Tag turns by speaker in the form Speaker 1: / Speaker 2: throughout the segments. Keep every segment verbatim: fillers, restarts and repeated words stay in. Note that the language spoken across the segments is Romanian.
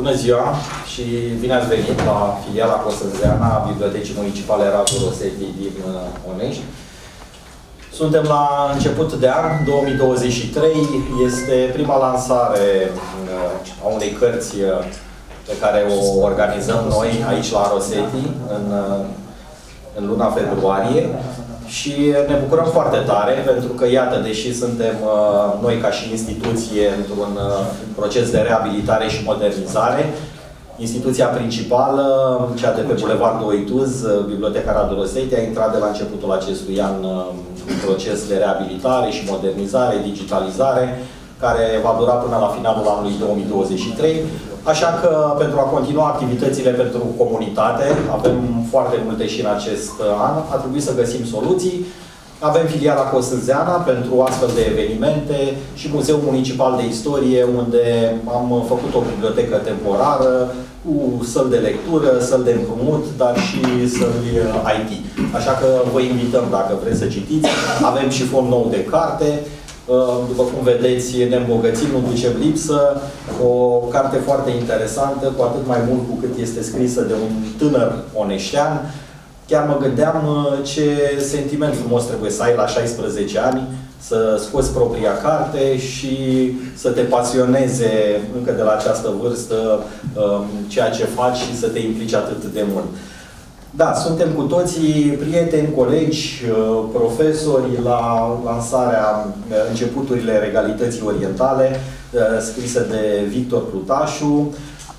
Speaker 1: Bună ziua și bine ați venit la filiala Costăzeana a Bibliotecii Municipale Radu Rosetti din Onești. Suntem la început de an, două mii douăzeci și trei. Este prima lansare a unei cărți pe care o organizăm noi aici la Rosetti în, în luna februarie. Și ne bucurăm foarte tare, pentru că, iată, deși suntem noi ca și instituție într-un proces de reabilitare și modernizare, instituția principală, cea de pe Bulevardul Oituz, Biblioteca Radu Rosetti, a intrat de la începutul acestui an în proces de reabilitare și modernizare, digitalizare, care va dura până la finalul anului două mii douăzeci și trei. Așa că, pentru a continua activitățile pentru comunitate, avem foarte multe și în acest an, a trebuit să găsim soluții. Avem filiala Costăzeana pentru astfel de evenimente și Muzeul Municipal de Istorie, unde am făcut o bibliotecă temporară cu săli de lectură, săli de împrumut, dar și săli I T. Așa că vă invităm, dacă vreți să citiți. Avem și fond nou de carte. După cum vedeți, ne îmbogățim, nu ducem lipsă. O carte foarte interesantă, cu atât mai mult cu cât este scrisă de un tânăr oneștean. Chiar mă gândeam ce sentiment frumos trebuie să ai la șaisprezece ani, să scoți propria carte și să te pasioneze încă de la această vârstă ceea ce faci și să te implici atât de mult. Da, suntem cu toții prieteni, colegi, profesori la lansarea Începuturile Regalității Orientale, scrisă de Victor Plutașu.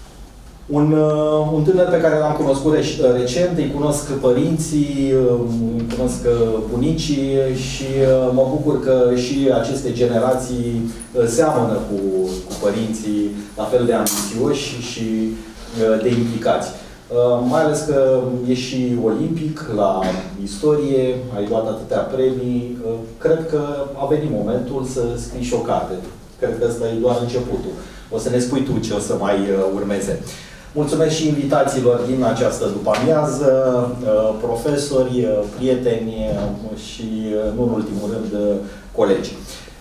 Speaker 1: Un, un tânăr pe care l-am cunoscut recent, îi cunosc părinții, îi cunosc bunicii și mă bucur că și aceste generații seamănă cu, cu părinții la fel de ambițioși și de implicați. Mai ales că e și olimpic la istorie, ai luat atâtea premii. Cred că a venit momentul să scrii și o carte. Cred că ăsta e doar începutul. O să ne spui tu ce o să mai urmeze. Mulțumesc și invitațiilor din această după-amiază, profesori, prieteni și, nu în ultimul rând, colegi.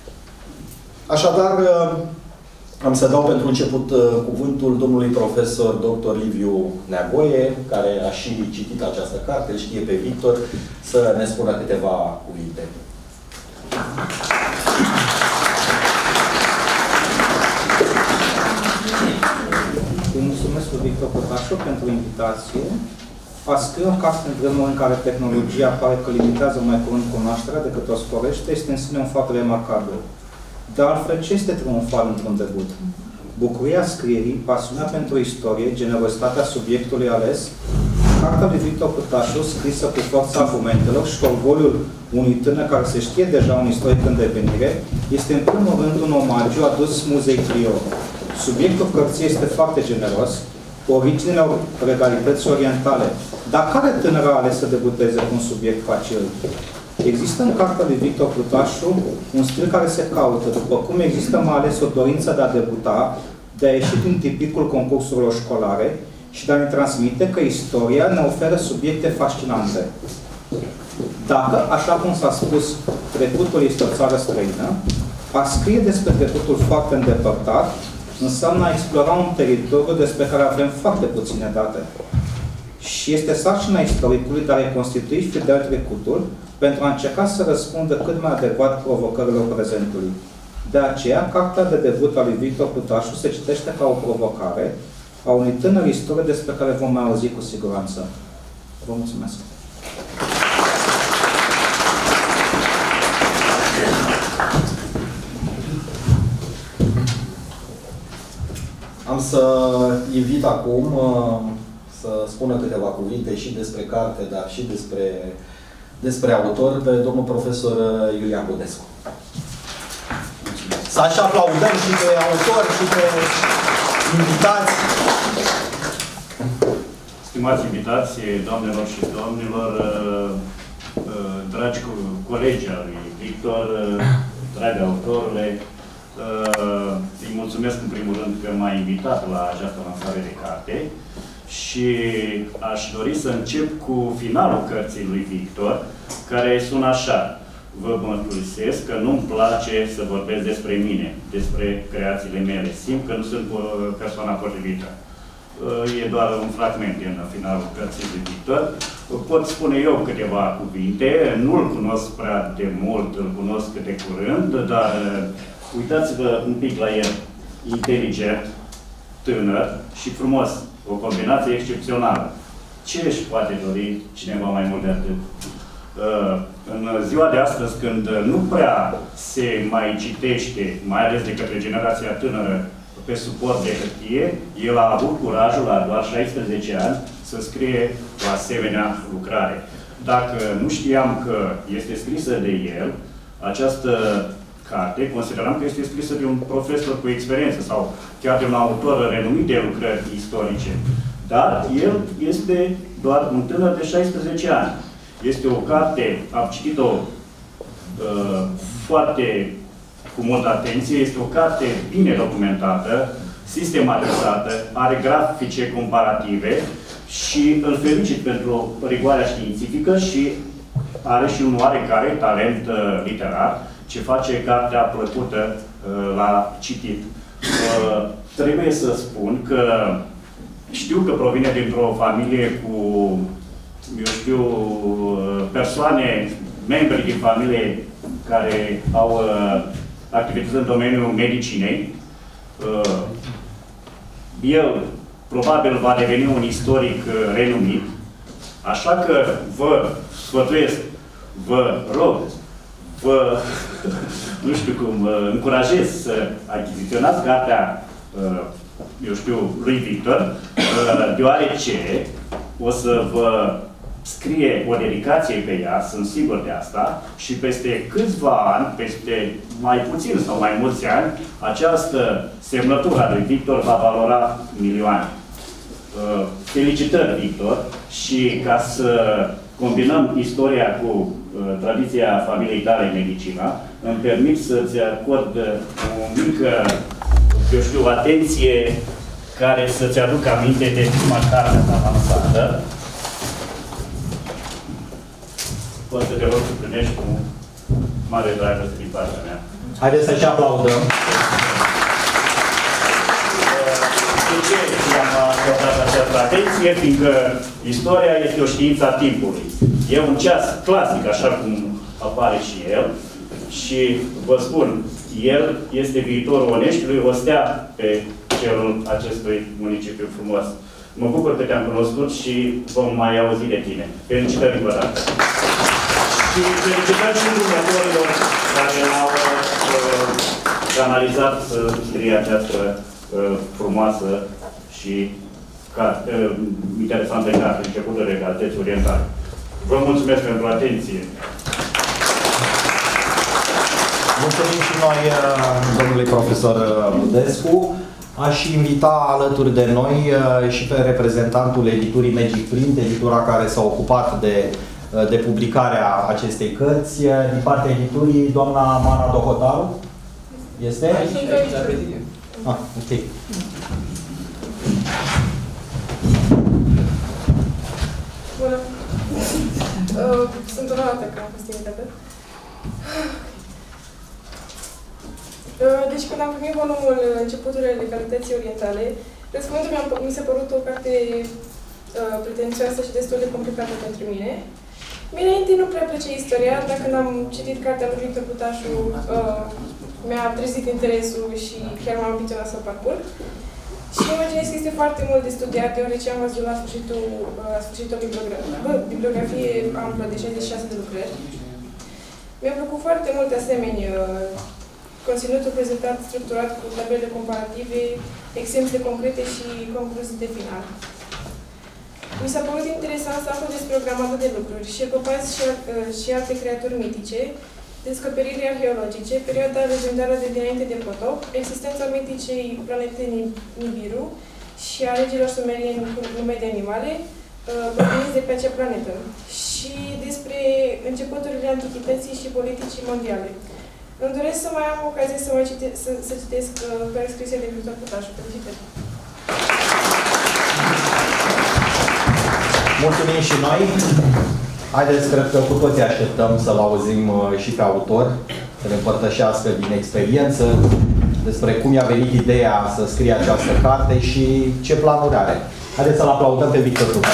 Speaker 1: Așadar, am să dau pentru început cuvântul domnului profesor doctor Liviu Neagoe, care a și citit această carte, îl știe pe Victor, să ne spună câteva cuvinte.
Speaker 2: Îi mulțumesc lui Victor Plutașu pentru invitație. A scrie o carte în vremuri în care tehnologia pare că limitează mai curând cunoașterea decât o sporește, este în sine un fapt remarcabil. De altfel, ce este triumfal într-un debut? Bucuria scrierii, pasiunea pentru istorie, generozitatea subiectului ales, cartea lui Victor Plutașu, scrisă cu forța argumentelor și orgoliul unui tânăr care se știe deja un istoric în devenire, este în primul rând un omagiu adus Muzei Clio. Subiectul cărții este foarte generos, originile regalității orientale. Dar care tânăr a ales să debuteze cu un subiect facil? Există în cartea lui Victor Plutașu un stil care se caută, după cum există mai ales o dorință de a debuta, de a ieși din tipicul concursurilor școlare și de a ne transmite că istoria ne oferă subiecte fascinante. Dacă, așa cum s-a spus, trecutul este o țară străină, a scrie despre trecutul foarte îndepărtat înseamnă a explora un teritoriu despre care avem foarte puține date. Și este sarcina istoricului de a reconstitui fidel trecutul pentru a încerca să răspundă cât mai adecvat provocărilor prezentului. De aceea, cartea de debut a lui Victor Plutașu se citește ca o provocare a unui tânăr istoric despre care vom mai auzi cu siguranță. Vă mulțumesc!
Speaker 1: Am să invit acum să spună câteva cuvinte și despre carte, dar și despre, despre autor, pe domnul profesor Iulian Budescu. Să așa aplaudăm și pe autor și pe invitați.
Speaker 3: Stimați invitați, doamnelor și domnilor, dragi colegi al lui Victor, dragi autorule, îi mulțumesc în primul rând că m-a invitat la această lansare de carte și aș dori să încep cu finalul cărții lui Victor, care sună așa: vă mărturisesc că nu-mi place să vorbesc despre mine, despre creațiile mele. Simt că nu sunt persoana potrivită. e doar un fragment din finalul cărții de Victor. Pot spune eu câteva cuvinte, nu-l cunosc prea de mult, îl cunosc de curând, dar uitați-vă un pic la el. Inteligent, tânăr și frumos. O combinație excepțională. Ce își poate dori cineva mai mult de atât? În ziua de astăzi, când nu prea se mai citește, mai ales de către generația tânără, pe suport de hârtie, el a avut curajul, la doar șaisprezece ani, să scrie o asemenea lucrare. Dacă nu știam că este scrisă de el, această carte, consideram că este scrisă de un profesor cu experiență sau chiar de un autor renumit de lucrări istorice. Dar el este doar un tânăr de șaisprezece ani. Este o carte, am citit-o uh, foarte cu multă atenție, este o carte bine documentată, sistematizată, are grafice comparative și îl felicit pentru rigoarea științifică și are și un oarecare talent uh, literar, ce face cartea plăcută uh, la citit. Uh, trebuie să spun că știu că provine dintr-o familie cu, eu știu, persoane, membri din familie care au uh, activități în domeniul medicinei. Uh, el probabil va deveni un istoric uh, renumit, așa că vă sfătuiesc, vă rog, vă, nu știu cum, uh, încurajez să achiziționați cartea, uh, eu știu, lui Victor, uh, deoarece o să vă scrie o dedicație pe ea, sunt sigur de asta, și peste câțiva ani, peste mai puțin sau mai mulți ani, această semnătură a lui Victor va valora milioane. Uh, felicitări, Victor, și ca să combinăm istoria cu uh, tradiția familiei tale în medicina, îmi permit să-ți acord o mică, eu știu, atenție care să-ți aducă aminte de prima carte avansată. Poți să te rog să primești cu mare dragoste din partea mea.
Speaker 1: Haideți să-și aplaudăm.
Speaker 3: De ce am acordat această atenție? Fiindcă istoria este o știință a timpului. E un ceas clasic, așa cum apare și el. Și vă spun, el este viitorul Oneștiului, o stea pe cerul acestui municipiu frumos. Mă bucur că te-am cunoscut și vom mai auzi de tine. Felicitări încă o dată. Și felicitări și dumneavorilor care au uh, canalizat să scrie această uh, frumoasă și carte, uh, interesantă carte, începutul de Egalități Orientale. Vă mulțumesc pentru atenție.
Speaker 1: Mulțumim și noi, domnului profesor Budescu. Aș invita alături de noi și pe reprezentantul editurii Magic Print, editura care s-a ocupat de, de publicarea acestei cărți. Din partea editurii, doamna Mara Dohotaru. Este? Ah, ok.
Speaker 4: Bună! Uh, sunt onorată că am fost invitată. Uh, deci când am primit volumul Începuturile Legalității Orientale, răspunsul mi s-a părut o carte uh, pretențioasă și destul de complicată pentru mine. Mie înainte nu prea plăcea istoria, dar când am citit cartea lui Victor Butașu, uh, mi-a trezit interesul și chiar m-am ambiționat să o parcurg. Și imaginez că este foarte mult de studiat, deoarece am văzut la sfârșitul, la sfârșitul o bibliografie, bibliografie amplă de șaizeci și șase de lucrări. Mi-a plăcut foarte mult de asemenea conținutul prezentat structurat cu tabele comparative, exemple concrete și concluzii de final. Mi s-a părut interesant să aflu despre o grămadă de lucruri, șerpopați și, și alte creaturi mitice, descoperiri arheologice, perioada legendară de dinainte de potop, existența miticei planete Nibiru și a regilor sumerieni cu nume de animale, proveniți de pe acea planetă, și despre începuturile antichității și politicii mondiale. Îmi doresc să mai am ocazie să, mai cite, să, să citesc uh, scrise de Victor Butașu. Felicitări!
Speaker 1: Mulțumim și noi! Haideți, cred că cu toții așteptăm să-l auzim uh, și pe autor, să ne împărtășească din experiență despre cum i-a venit ideea să scrie această carte și ce planuri are. Haideți să-l aplaudăm pe Victor Tucă.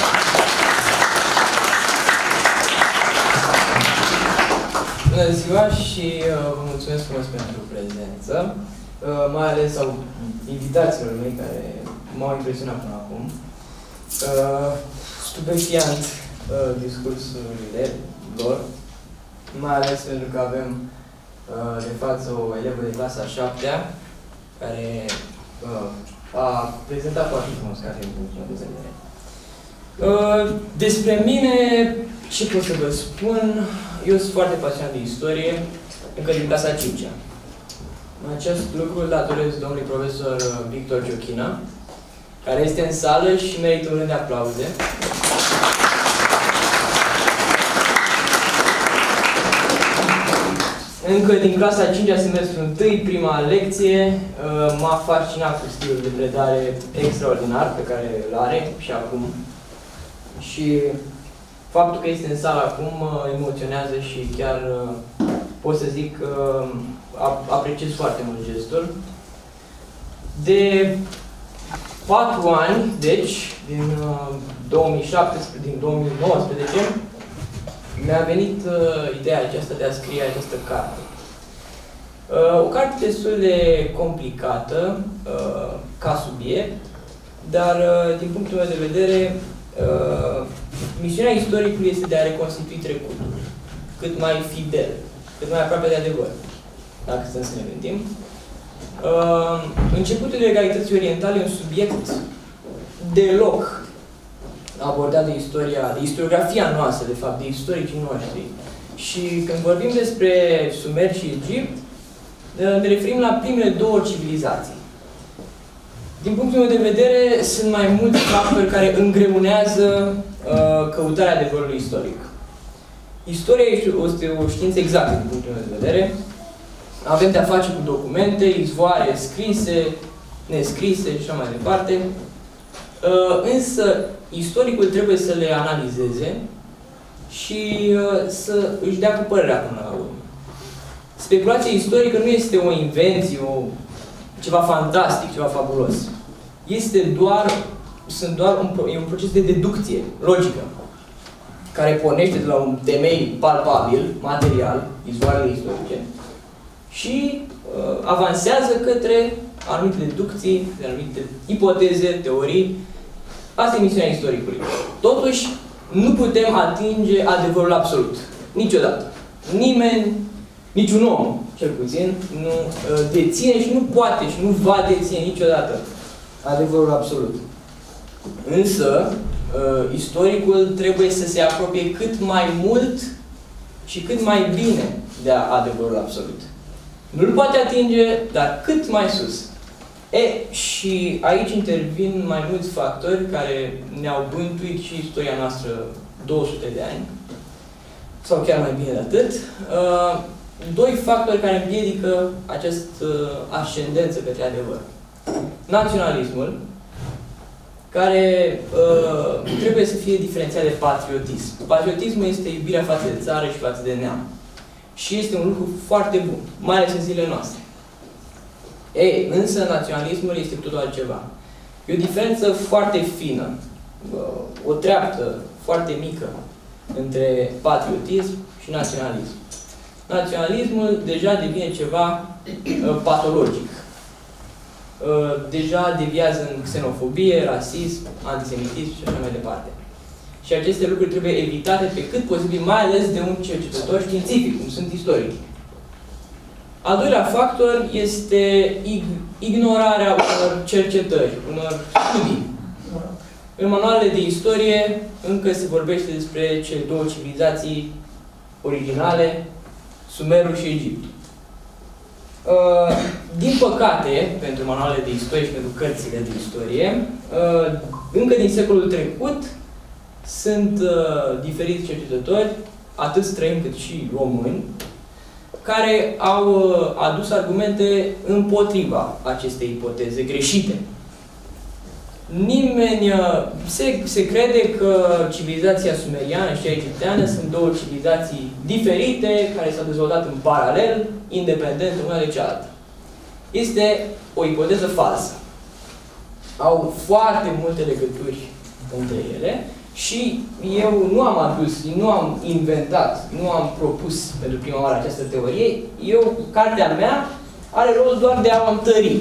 Speaker 5: Bună ziua și uh, vă mulțumesc frumos pentru prezență, uh, mai ales au invitațiilor mei care m-au impresionat până acum. Uh, stupefiant uh, discursurile lor, mai ales pentru că avem uh, de față o elevă de clasa a șaptea care uh, a prezentat foarte frumos care e punctul de vedere. Uh, despre mine, ce pot să vă spun? Eu sunt foarte pasionat de istorie, încă din clasa a cincea. Acest lucru îl datorez domnului profesor Victor Giochina, care este în sală și merită un rând de aplauze. Încă din clasa a cincea, semestrul întâi, prima lecție, m-a fascinat cu stilul de predare extraordinar pe care îl are și acum. Și faptul că este în sală acum mă emoționează și chiar pot să zic că apreciez foarte mult gestul. De patru ani, deci, din două mii șaptesprezece, din două mii nouăsprezece, mi-a venit ideea aceasta de a scrie această carte. O carte destul de complicată ca subiect, dar din punctul meu de vedere, Uh, misiunea istoricului este de a reconstitui trecutul cât mai fidel, cât mai aproape de adevăr, dacă stăm să ne gândim. Uh, începutul legalității orientale e un subiect deloc abordat de istoria, de istoriografia noastră, de fapt, de istoricii noștri. Și când vorbim despre Sumer și Egipt, ne referim la primele două civilizații. Din punctul meu de vedere, sunt mai mulți factori care îngreunează uh, căutarea adevărului istoric. Istoria este o știință exactă, din punctul meu de vedere. Avem de-a face cu documente, izvoare scrise, nescrise și așa mai departe. Uh, însă, istoricul trebuie să le analizeze și uh, să își dea cu părerea până la urmă. Speculația istorică nu este o invenție, o ceva fantastic, ceva fabulos. Este doar, sunt doar un, e un proces de deducție logică, care pornește de la un temei palpabil, material, izvoarele istorice, și uh, avansează către anumite deducții, anumite ipoteze, teorii. Asta e misiunea istoricului. Totuși, nu putem atinge adevărul absolut. Niciodată. Nimeni, niciun om, cel puțin, nu uh, deține și nu poate și nu va deține niciodată adevărul absolut. Însă, uh, istoricul trebuie să se apropie cât mai mult și cât mai bine de adevărul absolut. Nu-l poate atinge, dar cât mai sus. E, și aici intervin mai mulți factori care ne-au bântuit și istoria noastră două sute de ani, sau chiar mai bine de atât. Uh, Doi factori care împiedică această ascendență către adevăr. Naționalismul, care uh, trebuie să fie diferențiat de patriotism. Patriotismul este iubirea față de țară și față de neam. Și este un lucru foarte bun, mai ales în zilele noastre. Ei, însă naționalismul este totul altceva. E o diferență foarte fină, o treaptă foarte mică între patriotism și naționalism. Naționalismul deja devine ceva uh, patologic. Uh, deja deviază în xenofobie, rasism, antisemitism și așa mai departe. Și aceste lucruri trebuie evitate pe cât posibil, mai ales de un cercetător științific, cum sunt istorici. Al doilea factor este ig ignorarea unor cercetări, unor studii. În manualele de istorie încă se vorbește despre cele două civilizații originale, Sumerul și Egiptul. Uh, din păcate, pentru manualele de istorie și pentru cărțile de istorie, uh, încă din secolul trecut sunt uh, diferiți cercetători, atât străini cât și români, care au uh, adus argumente împotriva acestei ipoteze greșite. Nimeni, uh, se, se crede că civilizația sumeriană și cea egipteană sunt două civilizații diferite, care s-au dezvoltat în paralel, independent una de cealaltă. este o ipoteză falsă. Au foarte multe legături între ele și eu nu am adus, nu am inventat, nu am propus pentru prima oară această teorie. Eu, cartea mea, are rolul doar de a o întări.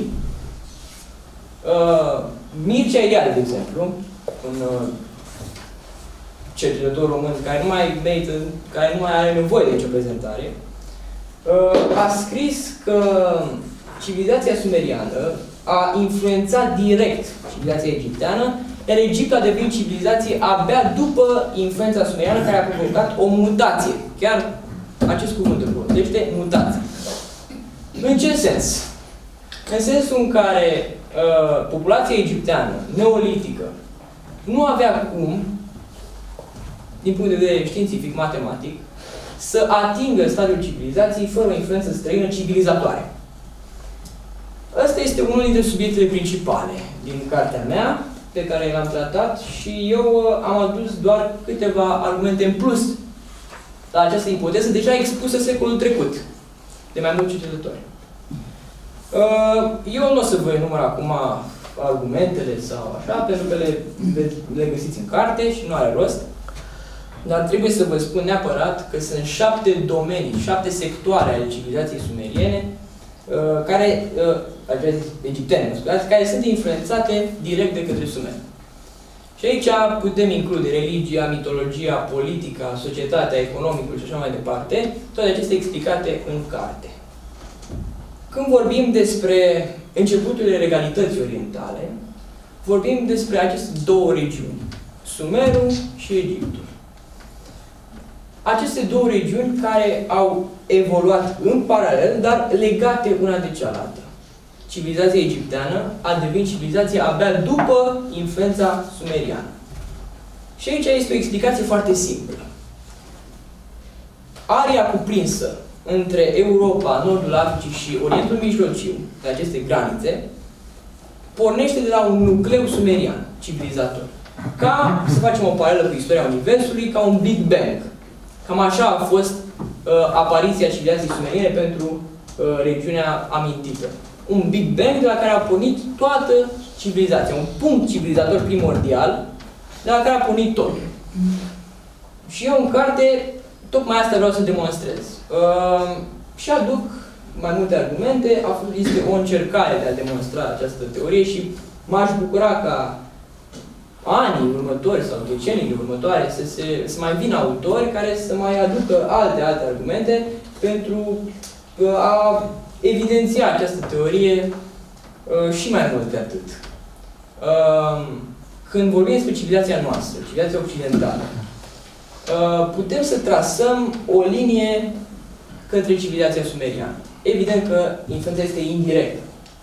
Speaker 5: Uh, Mircea Eliade, de exemplu, un uh, cercetător român care nu mai merită, care nu mai are nevoie de nicio prezentare, uh, a scris că civilizația sumeriană a influențat direct civilizația egipteană, iar Egiptul a devenit civilizație abia după influența sumeriană, care a provocat o mutație. Chiar acest cuvânt îl folosește, mutație. În ce sens? În sensul în care uh, populația egipteană, neolitică, nu avea cum, din punct de vedere științific, matematic, să atingă stadiul civilizației fără o influență străină civilizatoare. Ăsta este unul dintre subiectele principale din cartea mea, pe care l-am tratat, și eu uh, am adus doar câteva argumente în plus la această ipoteză, deja expusă secolul trecut, de mai mulți cercetători. Uh, eu nu o să vă enumăr acum argumentele sau așa, pentru că le, le, le găsiți în carte și nu are rost. Dar trebuie să vă spun neapărat că sunt șapte domenii, șapte sectoare ale civilizației sumeriene, uh, care, uh, egiptene, mă scuzați, care sunt influențate direct de către sumeri. Și aici putem include religia, mitologia, politica, societatea, economicul și așa mai departe, toate acestea explicate în carte. Când vorbim despre începuturile regalității orientale, vorbim despre aceste două regiuni, Sumerul și Egiptul. Aceste două regiuni care au evoluat în paralel, dar legate una de cealaltă. Civilizația egipteană a devenit civilizație abia după influența sumeriană. Și aici este o explicație foarte simplă. Area cuprinsă între Europa, Nordul Africii și Orientul Mijlociu, de aceste granițe, pornește de la un nucleu sumerian, civilizator. Ca, să facem o paralelă cu istoria Universului, ca un Big Bang. Cam așa a fost uh, apariția civilizației sumeriene pentru uh, regiunea amintită. Un Big Bang de la care a pornit toată civilizația. Un punct civilizator primordial de la care a pornit tot. Și eu în carte tocmai asta vreau să demonstrez. Uh, și aduc mai multe argumente. Este o încercare de a demonstra această teorie și m-aș bucura ca anii următori sau deceniile următoare să, se, să mai vină autori care să mai aducă alte, alte argumente pentru a evidenția această teorie uh, și mai mult de atât. Uh, când vorbim despre civilizația noastră, civilizația occidentală, uh, putem să trasăm o linie către civilizația sumeriană. Evident că influența este indirectă.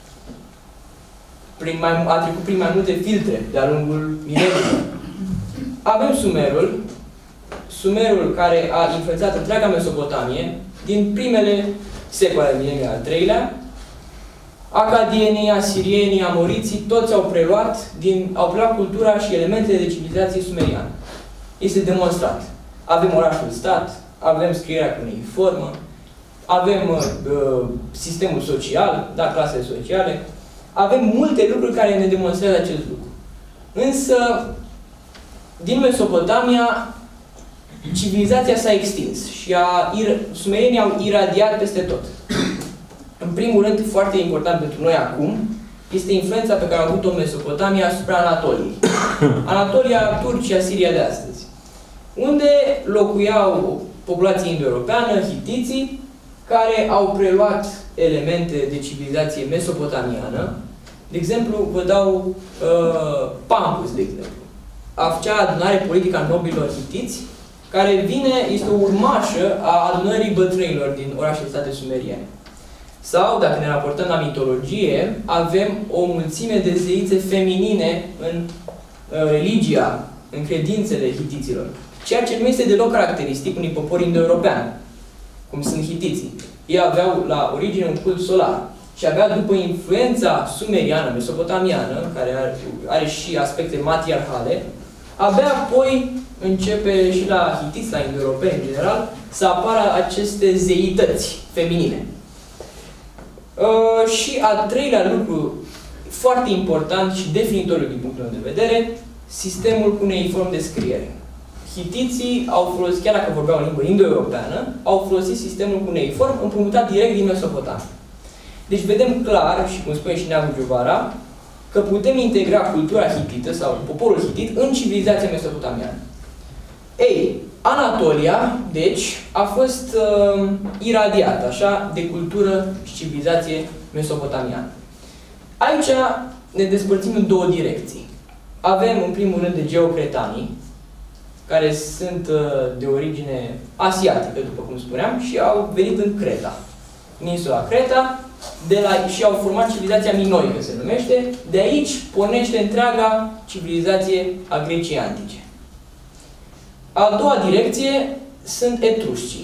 Speaker 5: Prin mai, a trecut prin mai multe filtre de-a lungul mileniilor. Avem Sumerul, Sumerul care a influențat întreaga Mesopotamie din primele secole ale mileniului al treilea. Acadienii, asirienii, amoriții, toți au preluat, din, au preluat cultura și elementele de civilizație sumeriană. Este demonstrat. Avem orașul stat, avem scrierea cuneiformă, avem uh, sistemul social, da, clasele sociale. Avem multe lucruri care ne demonstrează acest lucru. Însă, din Mesopotamia, civilizația s-a extins și a, sumerienii au iradiat peste tot. În primul rând, foarte important pentru noi acum, este influența pe care a avut-o Mesopotamia asupra Anatoliei. Anatolia, Turcia, Siria de astăzi. Unde locuiau o populație indo-europeană, hitiții, care au preluat elemente de civilizație mesopotamiană. De exemplu, vă dau uh, Pampus, de exemplu. Acea adunare politică a nobilor hitiți, care vine, este o urmașă a adunării bătrânilor din orașele state sumeriene. Sau, dacă ne raportăm la mitologie, avem o mulțime de zeițe feminine în uh, religia, în credințele hitiților. Ceea ce nu este deloc caracteristic unui popor indo-european, cum sunt hitiții. Ei aveau la origine un cult solar și abia după influența sumeriană, mesopotamiană, care are, are și aspecte matriarhale, abia apoi începe și la hitiți, la indo-europeni în general, să apară aceste zeități feminine. Uh, și al treilea lucru foarte important și definitoriu din punctul meu de vedere, sistemul cuneiform de scriere. Hitiții au folosit, chiar dacă vorbeau în limbă indo-europeană, au folosit sistemul cuneiform împrumutat direct din Mesopotamia. Deci vedem clar, și cum spune și Neagu Giovara, că putem integra cultura hitită sau poporul hitit în civilizația mesopotamiană. Ei, Anatolia, deci, a fost uh, iradiată, așa, de cultură și civilizație mesopotamiană. Aici ne despărțim în două direcții. Avem, în primul rând, de geocretanii, care sunt uh, de origine asiatică, după cum spuneam, și au venit în Creta, în insula Creta, de la, și au format civilizația minoică, se numește. De aici pornește întreaga civilizație a Greciei antice. A doua direcție sunt etruscii.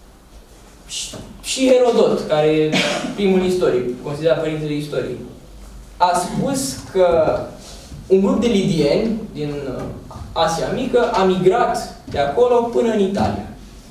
Speaker 5: Și, și Herodot, care e primul istoric, considerat părintele istoriei, a spus că un grup de lidieni din Asia Mică a migrat de acolo până în Italia.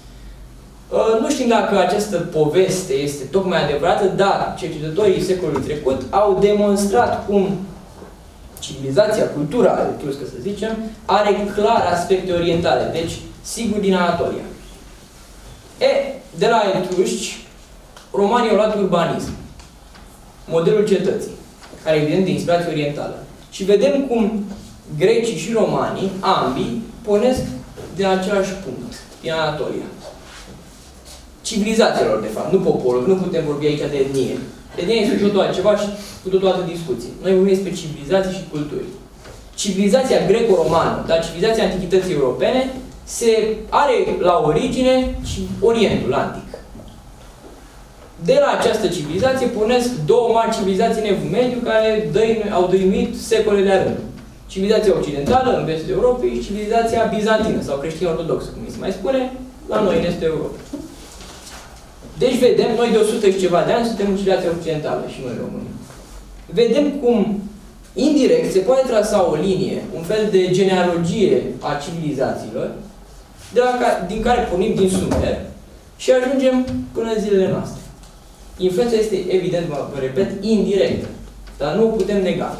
Speaker 5: Nu știm dacă această poveste este tocmai adevărată, dar cercetătorii secolului trecut au demonstrat cum civilizația, cultura etruscă, să zicem, are clar aspecte orientale, deci sigur din Anatolia. E, de la etruști, romanii au luat urbanism, modelul cetății, care e evident de inspirație orientală. Și vedem cum grecii și romanii, ambii, pornesc de același punct, din Anatolia. Civilizațiilor, de fapt, nu poporul, nu putem vorbi aici de etnie. Etnia este cu totul altceva și cu totul altă discuție. Noi vorbim despre civilizații și culturi. Civilizația greco-romană, dar civilizația antichității europene, se are la origine și Orientul Antic. De la această civilizație pornesc două mari civilizații în Evul Mediu care au dăinuit secole de rând. Civilizația occidentală, în vestul Europei, și civilizația bizantină sau creștin-ortodoxă, cum se mai spune, la noi, în estul Europei. Deci vedem, noi de o sută și ceva de ani suntem în civilizația occidentală și noi români. Vedem cum, indirect, se poate trasa o linie, un fel de genealogie a civilizațiilor, de la ca, din care pornim din Sumer și ajungem până în zilele noastre. Influența este, evident, vă, vă repet, indirectă, dar nu o putem nega.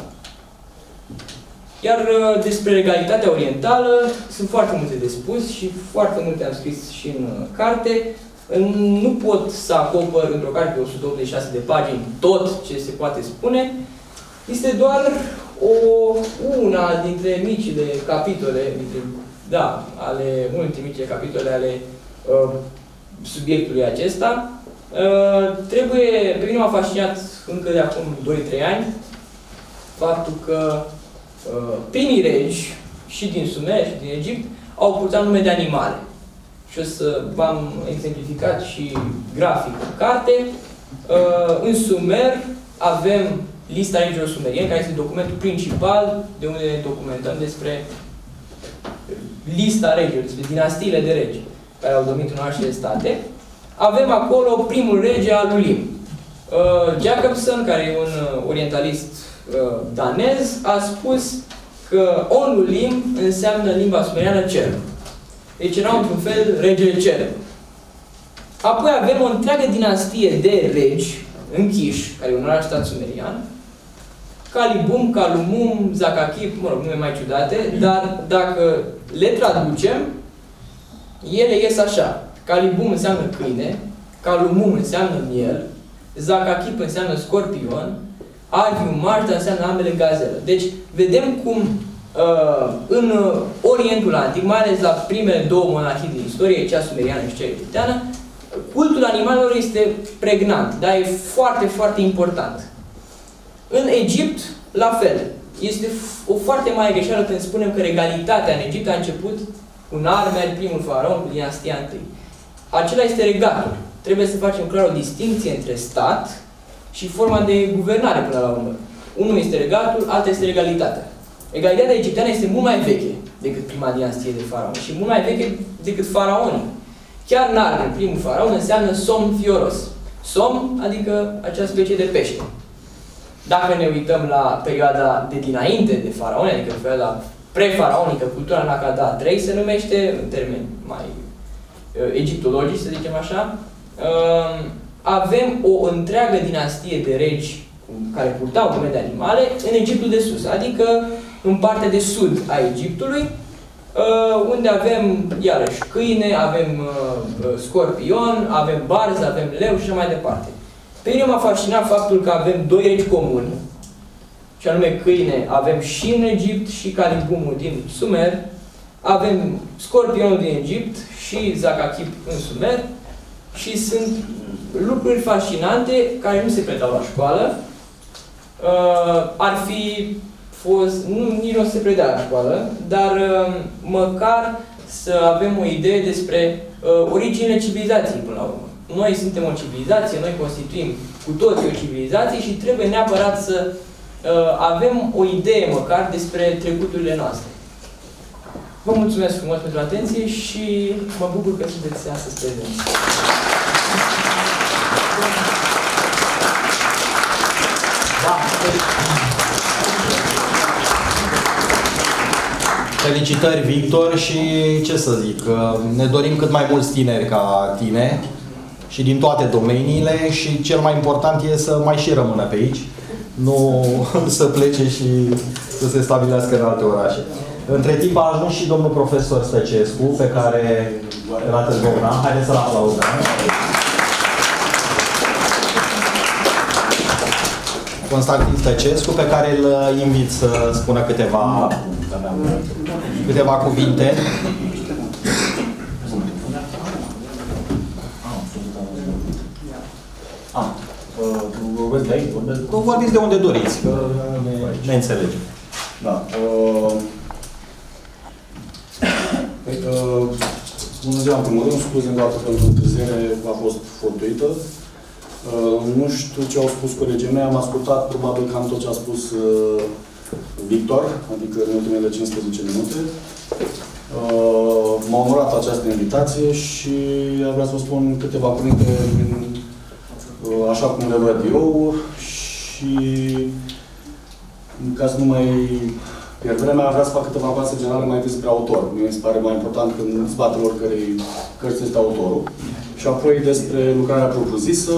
Speaker 5: Iar despre legalitatea orientală sunt foarte multe de spus și foarte multe am scris și în carte. Nu pot să acopăr într-o carte de o sută optzeci și șase de pagini tot ce se poate spune. Este doar o, una dintre micile capitole, dintre, da, ale, unul dintre micile capitole ale uh, subiectului acesta. Uh, trebuie, pe mine m-a fascinat încă de acum doi trei ani faptul că uh, primii regi, și din Sumer și din Egipt, au purtat nume de animale. Și o să v-am exemplificat și grafic în carte. Uh, în Sumer avem lista regilor sumerieni, care este documentul principal de unde ne documentăm despre lista regilor, despre dinastiile de regi care au dominat în acele state. Avem acolo primul rege al lui Lim. Uh, Jacobson, care e un orientalist uh, danez, a spus că onul Lim înseamnă limba sumeriană cerb. Deci era într-un fel regele cerb. Apoi avem o întreagă dinastie de regi închiși, care e un oraș stat sumerian. Calibum, Calumum, Zakakip, mă rog, nume mai ciudate, dar dacă le traducem, ele ies așa. Calibum înseamnă câine, Calumum înseamnă miel, Zakakip înseamnă scorpion, Arvium Majda înseamnă ambele gazelă. Deci, vedem cum uh, în Orientul Antic, mai ales la primele două monarhii din istorie, cea sumeriană și cea egipteană, cultul animalelor este pregnant, dar e foarte, foarte important. În Egipt, la fel. Este o foarte mare greșeală când spunem că regalitatea în Egipt a început cu Narmer, primul faraon, cu dinastia întâi. Acela este regatul. Trebuie să facem clar o distinție între stat și forma de guvernare până la urmă. Unul este regatul, alta este regalitatea. Regalitatea egipteană este mult mai veche decât prima dinastie de faraoni și mult mai veche decât faraonii. Chiar Narmer, primul faraon, înseamnă somn fioros. Somn, adică acea specie de pește. Dacă ne uităm la perioada de dinainte de faraoni, adică perioada pre-faraonică, cultura Naqada trei se numește, în termeni mai uh, egiptologici, să zicem așa, uh, avem o întreagă dinastie de regi care purtau nume de animale în Egiptul de sus, adică în partea de sud a Egiptului, unde avem, iarăși, câine, avem scorpion, avem barză, avem leu și așa mai departe. Pe mine m-a fascinat faptul că avem doi regi comuni, și anume câine avem și în Egipt și Calibumul din Sumer, avem scorpionul din Egipt și Zakakip în Sumer și sunt lucruri fascinante care nu se predau la școală. Uh, ar fi fost, nu, nici nu se predea la școală, dar uh, măcar să avem o idee despre uh, originile civilizației până la urmă. Noi suntem o civilizație, noi constituim cu toții o civilizație și trebuie neapărat să uh, avem o idee măcar despre trecuturile noastre. Vă mulțumesc frumos pentru atenție și mă bucur că sunteți astăzi prezenți.
Speaker 1: Da. Felicitări, Victor, și ce să zic, ne dorim cât mai mulți tineri ca tine și din toate domeniile și cel mai important e să mai și rămână pe aici, nu să plece și să se stabilească în alte orașe. Între timp a ajuns și domnul profesor Stăcescu, pe care îl atârgăm. Haideți să-l aplaudăm. Constantin Stăcescu, pe care îl invit să spună câteva, câteva cuvinte.
Speaker 6: Ah, vorbesc de aici?
Speaker 1: Vorbiți de unde doriți, că ne, ne înțelegem.
Speaker 6: Da. Uh, păi, uh, bună ziua, în primul rând, scuze încă o dată pentru întârziere, a fost fortuită. Uh, nu știu ce au spus colegii mei, am ascultat probabil cam tot ce a spus uh, Victor, adică în ultimele cincisprezece minute. Uh, M-a onorat această invitație și vreau să vă spun câteva cuvinte uh, așa cum le văd eu și ca să nu mai pierd vremea, vreau să fac câteva avansări generale mai despre autor. Mi se pare mai important când dezbatem oricărei cărți este autorul. Și apoi despre lucrarea propriu-zisă.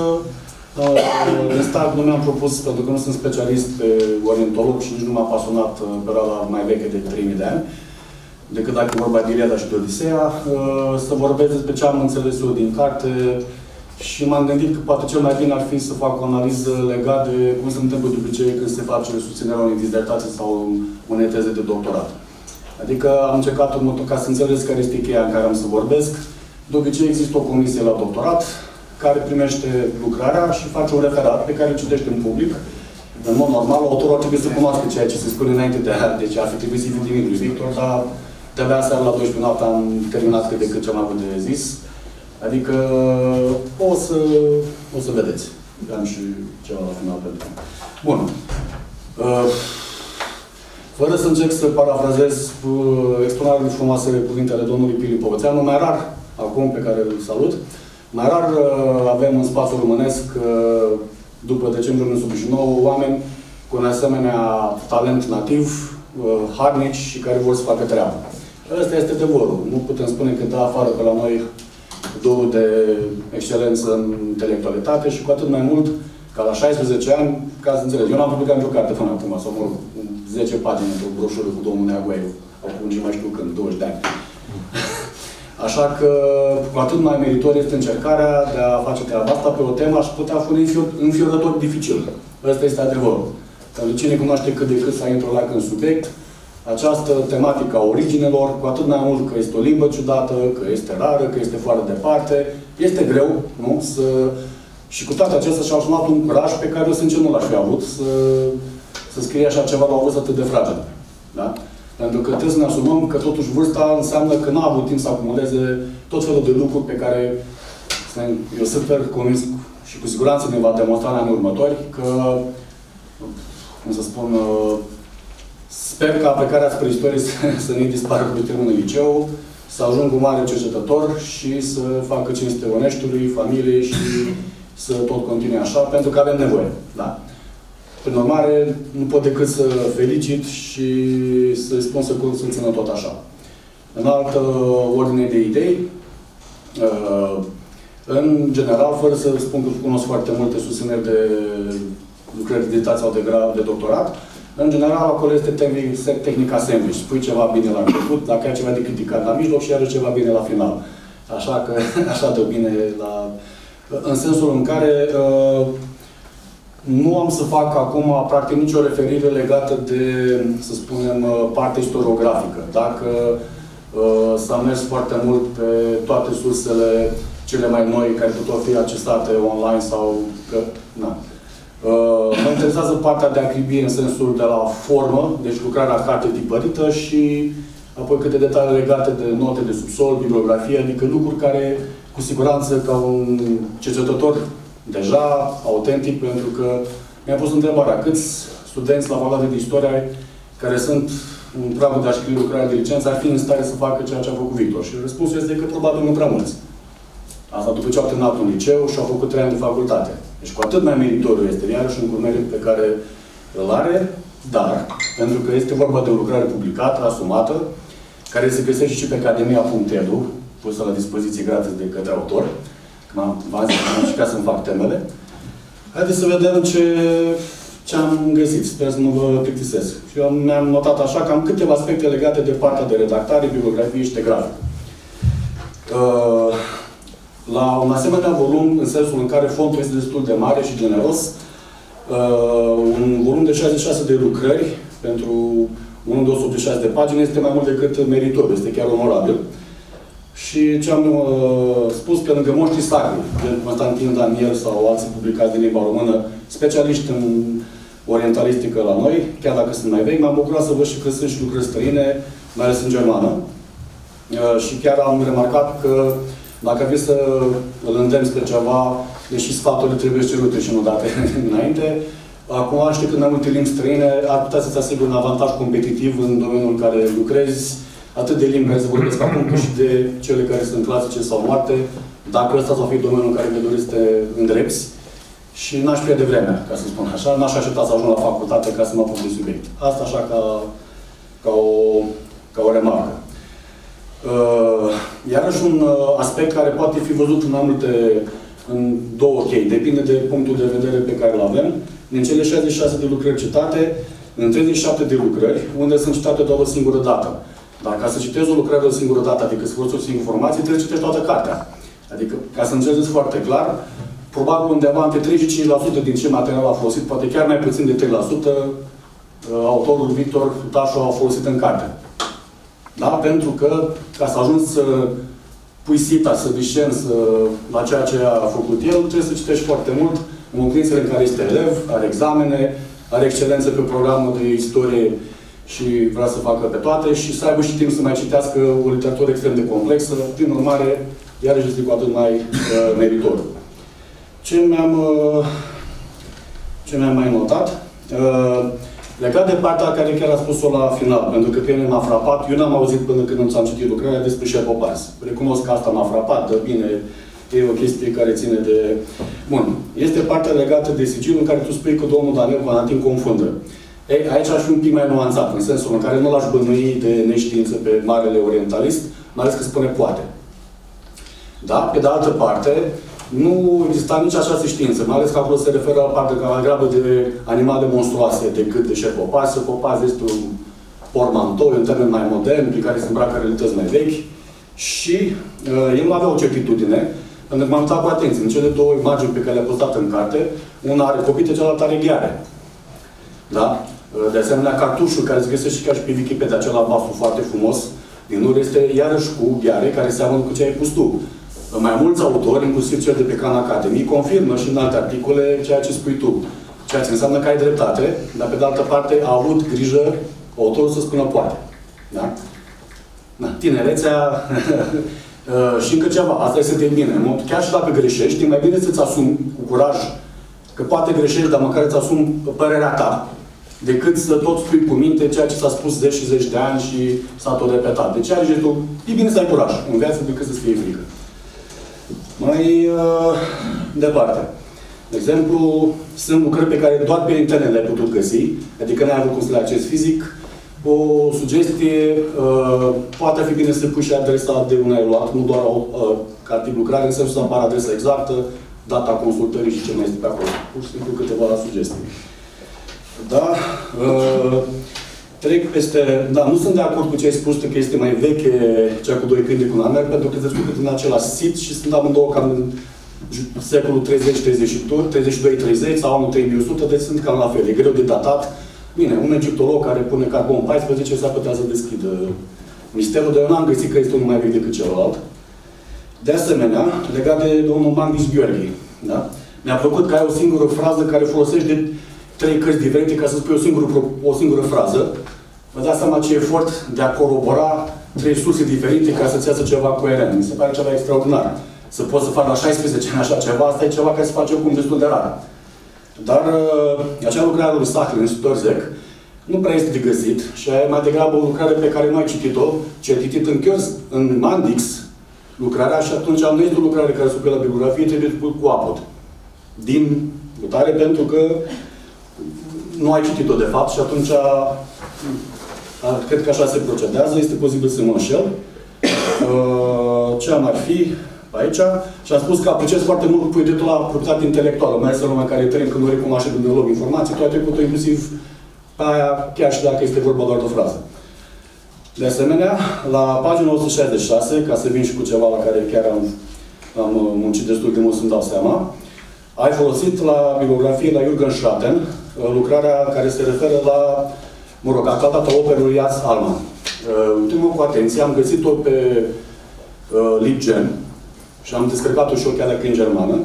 Speaker 6: În start nu mi-am propus, pentru că nu sunt specialist pe ornitolog și nici nu m-a pasionat perioada mai veche de trei mii de ani, decât dacă e vorba de Iliada și de Odiseea, să vorbesc despre ce am înțeles eu din carte și m-am gândit că poate cel mai bine ar fi să fac o analiză legată de cum se întâmplă de obicei când se face susținerea unei dizertații sau unei teze de doctorat. Adică am încercat următor, ca să înțelegeți care este cheia în care am să vorbesc. De obicei există o comisie la doctorat care primește lucrarea și face un referat pe care îl citește în public. În mod normal, autorul ar trebui să cunoască ceea ce se spune înainte de aia, deci ar fi trebuit să fie din lui Victor, dar de-abia seara la douăsprezece noapte am terminat cât de cât ce am avut de zis. Adică o să, o să vedeți. Am și ceva la final pentru. Bun. Uh, fără să încerc să parafrazez uh, expunerea frumoase cuvintele domnului Piliu Povățeanu, mai rar, acum pe care îl salut, mai rar uh, avem în spațiul românesc, uh, după decembrie o mie nouă sute optzeci și nouă, oameni cu un asemenea talent nativ, uh, harnici și care vor să facă treabă. Ăsta este adevărul. Nu putem spune că da afară pe la noi dorul de excelență în intelectualitate și cu atât mai mult ca la șaisprezece ani, ca să înțelegi. Eu n-am publicat nicio carte până acum, sau mă rog, zece pagini într-o broșură cu domnul Neagoiu, acum nici mai știu când, douăzeci de ani. Așa că, cu atât mai meritor este încercarea de a face treaba asta pe o temă, aș putea fi înfiorător dificil. Ăsta este adevărul. Pentru cine cunoaște cât de cât să intră la în subiect, această tematică a originelor, cu atât mai mult că este o limbă ciudată, că este rară, că este foarte departe, este greu, nu? Să... Și cu toate acestea și-au asumat un curaj pe care eu, sincer, nu l-aș fi avut, să, să scrie așa ceva la o vârstă atât de fragedă. Da? Pentru că trebuie să ne asumăm că totuși vârsta înseamnă că n-a avut timp să acumuleze tot felul de lucruri pe care eu sunt convins și cu siguranță ne va demonstra în anii următori că, cum să spun, sper ca aplicarea spre istorie să, să nu dispară cu termenul în liceu, să ajung un mare cercetător și să facă cinste oneștului, familiei și să tot continue așa, pentru că avem nevoie. Da? Prin urmare, nu pot decât să felicit și să-i spun să țină tot așa. În altă ordine de idei, În general, fără să spun că cunosc foarte multe susțineri de lucrări de dizertație sau de grad de doctorat, în general, acolo este tehnica sandwich. Spui ceva bine la început, dacă ai ceva de criticat la mijloc și iarăși ceva bine la final. Așa că, așa de bine, la, în sensul în care uh, nu am să fac acum, practic, nicio referire legată de, să spunem, partea istoriografică. Dacă uh, s-a mers foarte mult pe toate sursele cele mai noi, care pot fi accesate online sau că, na. Uh, mă interesează partea de acribie în sensul de la formă, deci lucrarea carte tipărită și apoi câte detalii legate de note de subsol, bibliografie, adică lucruri care, cu siguranță, ca un cercetător deja autentic, pentru că mi-a pus întrebarea, câți studenți la facultate de istorie care sunt în pragul de a scrie lucrarea de licență ar fi în stare să facă ceea ce a făcut Victor? Și răspunsul este că probabil nu prea mulți. Asta după ce au terminat un liceu și au făcut trei ani de facultate. Deci cu atât mai meritoriu este, iarăși un merit pe care îl are, dar, pentru că este vorba de o lucrare publicată, asumată, care se găsește și pe academia punct e d u, pusă la dispoziție gratis de către autor. V-am zis că am încercat să-mi fac temele. Haideți să vedem ce, ce am găsit. Sper să nu vă plictisesc. Și eu mi-am notat așa că am câteva aspecte legate de partea de redactare, bibliografie și de grafică. Uh, La un asemenea volum, în sensul în care fontul este destul de mare și generos, uh, un volum de șaizeci și șase de lucrări pentru unul de o sută optzeci și șase de pagini este mai mult decât meritoriu, este chiar onorabil. Și ce am uh, spus, pe lângă moștrii sacri, de Constantin Daniel sau alții publicați din limba română, specialiști în orientalistică la noi, chiar dacă sunt mai vechi, m-am bucurat să văd și că sunt și lucrări străine, mai ales în germană. Uh, și chiar am remarcat că dacă vreți să îl îndemn spre ceva, deși sfaturile trebuie cerute și nu date înainte, acum, știi, mai multe limbi străine, ar putea să-ți asigure un avantaj competitiv în domeniul în care lucrezi, atât de limbi care se vorbesc acum, cât și de cele care sunt clasice sau moarte, dacă ăsta va fi domeniul în care ne doriți să te îndrepți. Și n-aș pierde vremea, ca să spun așa. N-aș aștepta să ajung la facultate ca să mă apuc de subiect. Asta așa ca, ca, o, ca o remarcă. Uh, iarăși un uh, aspect care poate fi văzut în mai multe, în două chei, depinde de punctul de vedere pe care îl avem. Din cele șaizeci și șase de lucrări citate, în treizeci și șapte de lucrări, unde sunt citate doar o singură dată. Dar ca să citezi o lucrare o singură dată, adică să folosești informații, trebuie să citești toată cartea. Adică, ca să înțelegeți foarte clar, probabil undeva între treizeci și cinci la sută din ce material a folosit, poate chiar mai puțin de trei la sută, autorul Victor Tașu a folosit în carte. Da? Pentru că, ca să ajungi să pui sita, să vișenți la ceea ce a făcut el, trebuie să citești foarte mult în condițiile în care este elev, are examene, are excelență pe programul de istorie și vrea să facă pe toate și să aibă și timp să mai citească o literatură extrem de complexă. Prin urmare, iarăși este cu atât mai uh, meritoriu. Ce mi-am uh, ce mi-am mai notat? Uh, Legat de partea care chiar a spus-o la final, pentru că pe mine m-a frapat, eu n-am auzit până când nu ți-am citit lucrarea despre Șerpopars. Recunosc că asta m-a frapat, dă bine, e o chestie care ține de... Bun. Este partea legată de sigilul în care tu spui că domnul Daniel Valentin confundă. Ei, aici aș fi un pic mai nuanțat, în sensul în care nu l-aș bănui de neștiință pe marele orientalist, mai ales că spune poate. Da? Pe de altă parte, nu exista nici această știință, mai ales că acolo se referă la partea mai degrabă de animale monstruoase decât de Șerpopars. Șerpopars este un portmantou, un termen mai modern, prin care se îmbracă realități mai vechi. Și uh, el nu avea o certitudine, pentru că m-am uitat cu atenție. În cele două imagini pe care le-a postat în carte, una are copite, cealaltă are gheare. Da? Uh, de asemenea, cartușul care se găsește chiar și pe Wikipedia, acela albastru foarte frumos, din urmă este iarăși cu gheare, care seamănă cu ce ai pus tu. Mai mulți autori, inclusiv cel de pe Khan Academy, confirmă și în alte articole ceea ce spui tu. Ceea ce înseamnă că ai dreptate, dar pe de altă parte a avut grijă autorul să spună poate. Da? Da. Tinerețea și încă ceva. Asta este de bine. Chiar și dacă greșești, e mai bine să-ți asumi cu curaj că poate greșești, dar măcar îți asumi părerea ta, decât să tot spui cu minte ceea ce s-a spus zeci și zeci de ani și s-a tot repetat. Deci are gestul, e bine să ai curaj în viață decât să-ți fie frică. Mai uh, departe. De exemplu, sunt lucrări pe care doar pe internet le-ai putut găsi, adică n-ai avut cum să le accesi fizic. o sugestie, uh, poate fi bine să pui și adresa de unde ai luat, nu doar uh, ca tip lucrare, în sensul să apară adresa exactă, data consultării și ce mai este pe acolo. Pur și simplu câteva sugestii. Da? Uh, trec peste... Da, nu sunt de acord cu ce ai spus, că este mai veche cea cu doi câini de cunamer, pentru că se descurcă în același sit și sunt amândouă cam în secolul treizeci treizeci și doi treizeci sau anul trei mii o sută, deci sunt cam la fel. E greu de datat. Bine, un egiptolog care pune carbon paisprezece s-ar putea să deschidă misterul, dar eu n-am găsit că este unul mai vechi decât celălalt. De asemenea, legat de domnul Mandis Gheorghe, da? Mi-a plăcut că ai o singură frază care folosești de trei cărți diferite ca să spui o singură, o singură frază. Vă dați seama ce efort de a corobora trei surse diferite ca să-ți iasă ceva coerent. Mi se pare ceva extraordinar. Să poți să faci la șaisprezece ani așa ceva, asta e ceva care se face acum destul de rar. Dar uh, acea lucrare lui Sachlin, în Storzec, nu prea este de găsit și e mai degrabă o lucrare pe care nu ai citit-o, ci ai citit în Chiors, în Mandix, lucrarea, și atunci am o lucrare care supune la bibliografie, trebuie să pui cu apot. Din mutare, pentru că nu ai citit-o de fapt și atunci a, a, cred că așa se procedează, este posibil să mă înșel. Uh, ce am mai fi aici? Și am spus că apreciez foarte mult proiectul la proprietate intelectuală, mai ales în lumea care e teren, când nu recunoaște Dumnezeu informații, tu ai trecut-o inclusiv pe aia, chiar și dacă este vorba doar de o frază. De asemenea, la pagina o sută șaizeci și șase, ca să vin și cu ceva la care chiar am, am muncit destul de mult să-mi dau seama, ai folosit la bibliografie la Jürgen Schratten lucrarea care se referă la, mă rog, aclatata operului Jazz Alman. Uitându-mă cu atenție, am găsit-o pe uh, LibGen și am descărcat-o și eu chiar dacă e în germană.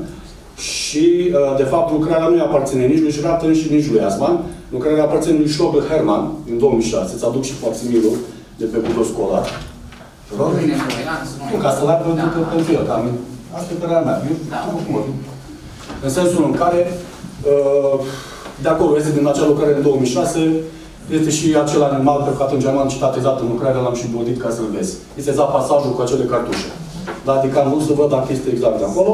Speaker 6: Și, uh, de fapt, lucrarea nu aparține nici lui Schratten și nici lui Assmann. Lucrarea aparține lui Strobel Hermann, în două mii șase. Îți aduc și facsimilul de pe Budo Scolar. Rog? Nu, ca să-l ai pentru că pentru el, cam asta e părerea mea. Eu, în sensul în care, uh, de acolo este din acea lucrare în două mii șase, este și acel animal pe care atunci am citat exact în lucrare, l-am și bodit ca să-l vezi. Este exact pasajul cu acele cartușe. Da, adică am vrut să văd dacă este exact de acolo.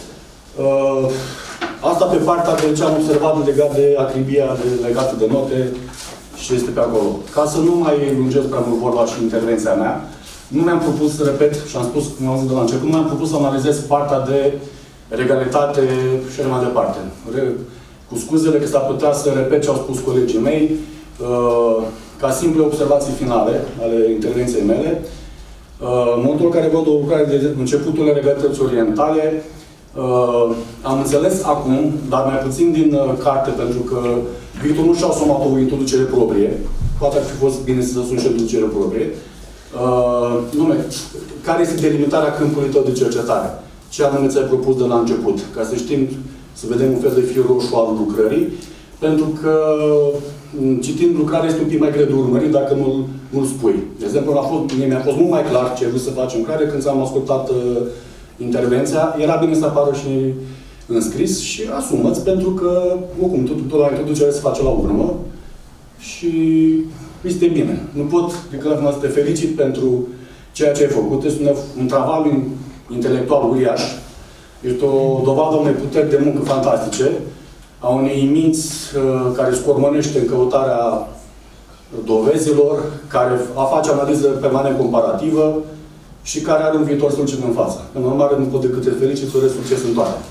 Speaker 6: Uh, asta pe partea de ce am observat legat de acribia de, legată de note și este pe acolo. Ca să nu mai lungesc prea mult vorba și intervenția mea, nu mi-am propus să repet, și am spus cum am zis de la început, nu mi-am propus să analizez partea de regalitate și așa mai departe. Re, cu scuzele că s-ar putea să repet ce au spus colegii mei, uh, ca simple observații finale ale intervenției mele. Uh, în momentul în care văd o lucrare de începutul regalității orientale, uh, am înțeles acum, dar mai puțin din uh, carte, pentru că Victor nu și-a asumat o introducere proprie. Poate ar fi fost bine să sun și o introducere proprie. Uh, nume, care este delimitarea câmpului tău de cercetare? Ce anume ți-ai propus de la început? Ca să știm, să vedem un fel de fir roșu al lucrării. Pentru că citind lucrarea este un pic mai greu de urmărit dacă nu-l nu spui. De exemplu, a fost, mie mi-a fost mult mai clar ce ai vrut să faci în lucrare când ți-am ascultat uh, intervenția. Era bine să apară și înscris și asumă-ți, pentru că, oricum, tot, tot la introducere se face la urmă și este bine. Nu pot decât să te felicit pentru ceea ce ai făcut. Este un, un traval intelectual uriaș. Este o dovadă unei puteri de muncă fantastice, a unei minți uh, care scormonește în căutarea dovezilor, care a face analiză permanent comparativă și care are un viitor strălucit în față. În urmare, nu pot decât te felicit, să urez succes în toate.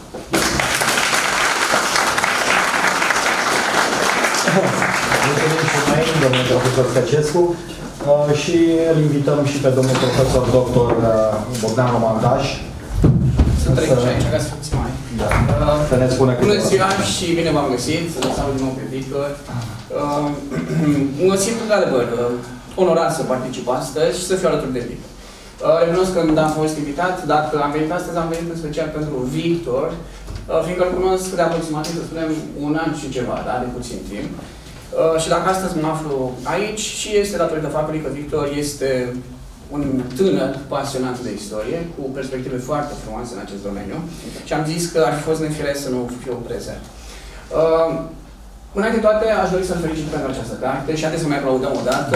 Speaker 1: Mulțumim și noi, domnul profesor Căcescu, uh, și îl invităm și pe domnul profesor doctor uh, Bogdan Romandaș.
Speaker 7: Să trec și aici, ca să fiți mai.
Speaker 1: Da. Uh, să ne spune
Speaker 7: Bună ziua și bine v-am găsit, să lăsăm din nou pe Victor. Uh, mă simt, într-adevăr, onorat să particip astăzi și să fiu alături de Victor. Uh, recunosc că am fost invitat, dacă am venit astăzi, am venit în special pentru Victor, uh, fiindcă îl cunosc de aproximativ, să spunem, un an și ceva, da, de puțin timp. Uh, și dacă astăzi mă aflu aici, și este datorită faptului că Victor este un tânăr pasionat de istorie, cu perspective foarte frumoase în acest domeniu, și am zis că ar fi fost nefiresc să nu fiu prezent. Uh, înainte de toate, aș dori să-l felicit pentru această carte și haideți să mai aplaudăm o dată.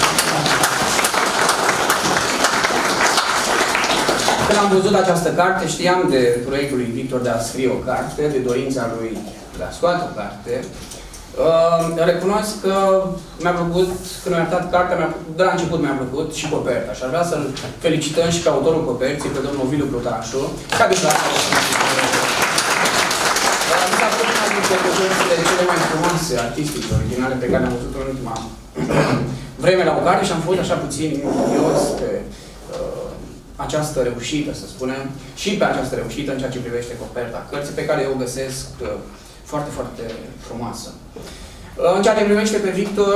Speaker 7: Când am văzut această carte, știam de proiectul lui Victor de a scrie o carte, de dorința lui de a scoate o carte, Uh, recunosc că mi-a plăcut, când mi-a dat cartea, mi de la început mi-a plăcut și coperta. Și aș vrea să-l felicităm și pe autorul coperții, pe domnul Ovidiu Plutașu, ca de clar. Mi s-a făcut una dintre coperțile cele mai frumoase artistice, originale, pe care le-am văzut în ultima vreme la o carte și am fost așa puțin curios pe uh, această reușită, să spunem, și pe această reușită în ceea ce privește coperta cărții, pe care eu o găsesc uh, foarte, foarte frumoasă. În ceea ce privește pe Victor,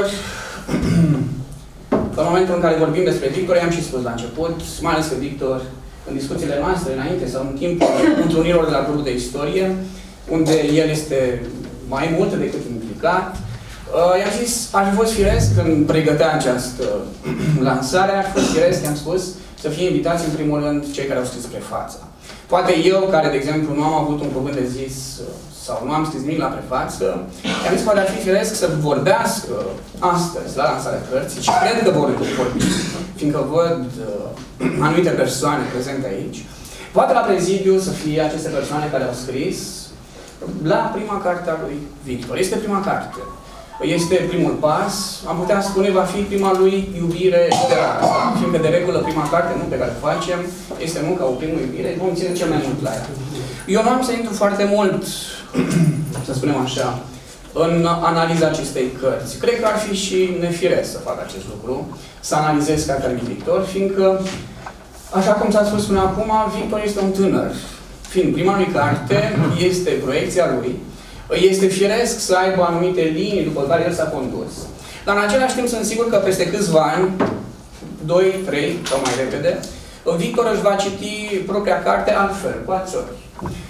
Speaker 7: în momentul în care vorbim despre Victor, i-am și spus la început, mai ales că Victor, în discuțiile noastre, înainte sau în timpul întrunirilor de la grupul de istorie, unde el este mai mult decât implicat, i-am zis, ar fi fost firesc când pregătea această lansare, ar fi fost firesc, i-am spus, să fie invitați în primul rând cei care au scris prefața. Poate eu, care, de exemplu, nu am avut un cuvânt de zis sau nu am scris nimic la prefață, i-am zis că poate ar fi firesc să vorbească astăzi la lansarea cărții și cred că vor vorbi, fiindcă văd uh, anumite persoane prezente aici. Poate la prezidiu să fie aceste persoane care au scris la prima carte a lui Victor. Este prima carte. Este primul pas, am putea spune, va fi prima lui iubire literară. Fiindcă de regulă prima carte, nu pe care o facem, este munca o primă iubire, vom ține cel mai mult la ea. Eu nu am să intru foarte mult, să spunem așa, în analiza acestei cărți. Cred că ar fi și nefiresc să fac acest lucru, să analizez cartea lui Victor, fiindcă, așa cum s-a spus până acum, Victor este un tânăr. Fiind prima lui carte, este proiecția lui, este firesc să aibă anumite linii după care el s-a condus. Dar în același timp sunt sigur că peste câțiva ani, doi, trei, sau mai repede, Victor își va citi propria carte altfel, cu alți ochi.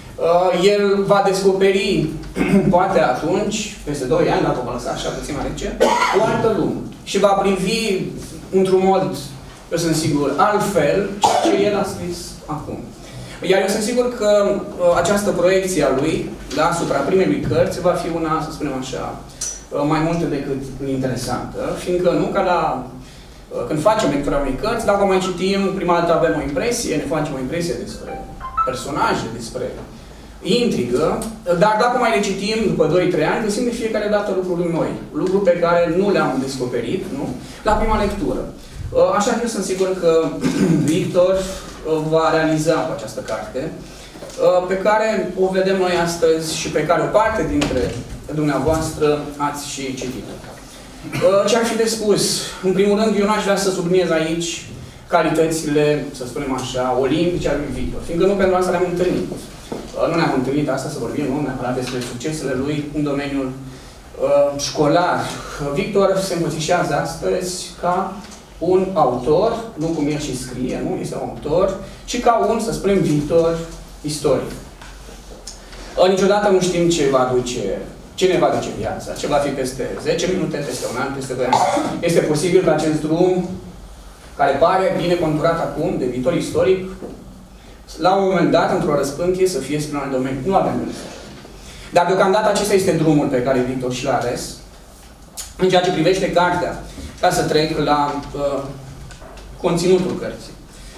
Speaker 7: El va descoperi, poate atunci, peste doi ani, dacă o va lăsa așa puțin mai rece, o altă lume. Și va privi într-un mod, eu sunt sigur, altfel, ceea ce el a scris acum. Iar eu sunt sigur că uh, această proiecție a lui, da, asupra primei lui cărți, va fi una, să spunem așa, uh, mai mult decât interesantă, fiindcă nu ca la, uh, când facem lectura unei cărți, dacă mai citim, prima dată avem o impresie, ne facem o impresie despre personaje, despre intrigă, dar dacă mai le citim după doi trei ani, găsim de fiecare dată lucruri noi, lucruri pe care nu le-am descoperit, nu? La prima lectură. Uh, așa că eu sunt sigur că Victor va realiza cu această carte, pe care o vedem noi astăzi și pe care o parte dintre dumneavoastră ați și citit-o. Ce ar fi de spus? În primul rând, eu n-aș vrea să subliniez aici calitățile, să spunem așa, olimpice ale lui Victor, fiindcă nu pentru asta ne-am întâlnit. Nu ne-am întâlnit asta să vorbim, nu neapărat despre succesele lui în domeniul uh, școlar. Victor se împățișează astăzi ca un autor, nu cum el și scrie, nu? Este un autor, ci ca un, să spunem, viitor istoric. Niciodată nu știm ce va duce, ce ne va duce viața, ce va fi peste zece minute, peste un an, peste doi ani. Este posibil că acest drum, care pare bine conturat acum, de viitor istoric, la un moment dat, într-o răspântie, să fie spre un alt domeniu. Nu avem gândit. Dar deocamdată acesta este drumul pe care Victor și l-a ales. În ceea ce privește cartea, ca să trec la uh, conținutul cărții.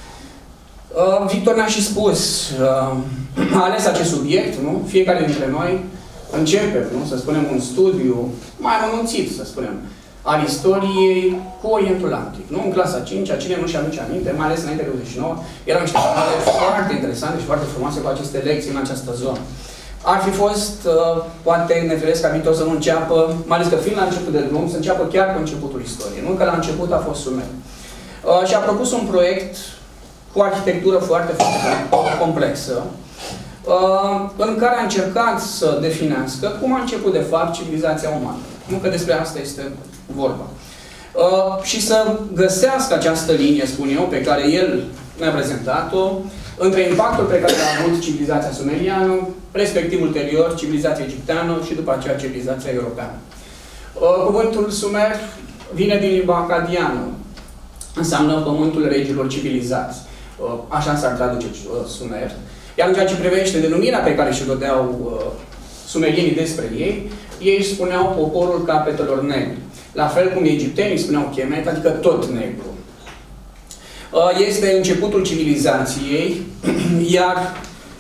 Speaker 7: Uh, Victor ne-a și spus, uh, a ales acest subiect, nu? Fiecare dintre noi începe, nu? Să spunem, un studiu mai anunțit, să spunem, al istoriei cu Orientul Antic. Nu? În clasa a cincea, cine nu-și aduce aminte, mai ales înainte de douăzeci și nouă, erau niște canale foarte interesante și foarte frumoase cu aceste lecții în această zonă. Ar fi fost, uh, poate nefiresc ca Victor să nu înceapă, mai ales că fiind la început de drum, să înceapă chiar cu începutul istoriei. Nu că la început a fost Sumer. Uh, și a propus un proiect cu arhitectură foarte, foarte complexă, uh, în care a încercat să definească cum a început, de fapt, civilizația umană. Nu că despre asta este vorba. Uh, și să găsească această linie, spun eu, pe care el ne-a prezentat-o, între impactul pe care l-a avut civilizația sumeriană, respectiv ulterior civilizația egipteană și după aceea civilizația europeană. Uh, cuvântul Sumer vine din limba acadiană. Înseamnă pământul regilor civilizați. Uh, așa s-ar traduce uh, Sumer. Iar în ceea ce privește denumirea pe care și-o dădeau uh, sumerienii despre ei, ei își spuneau poporul capetelor negri. La fel cum egiptenii spuneau Kemet, adică tot negru. Este începutul civilizației, iar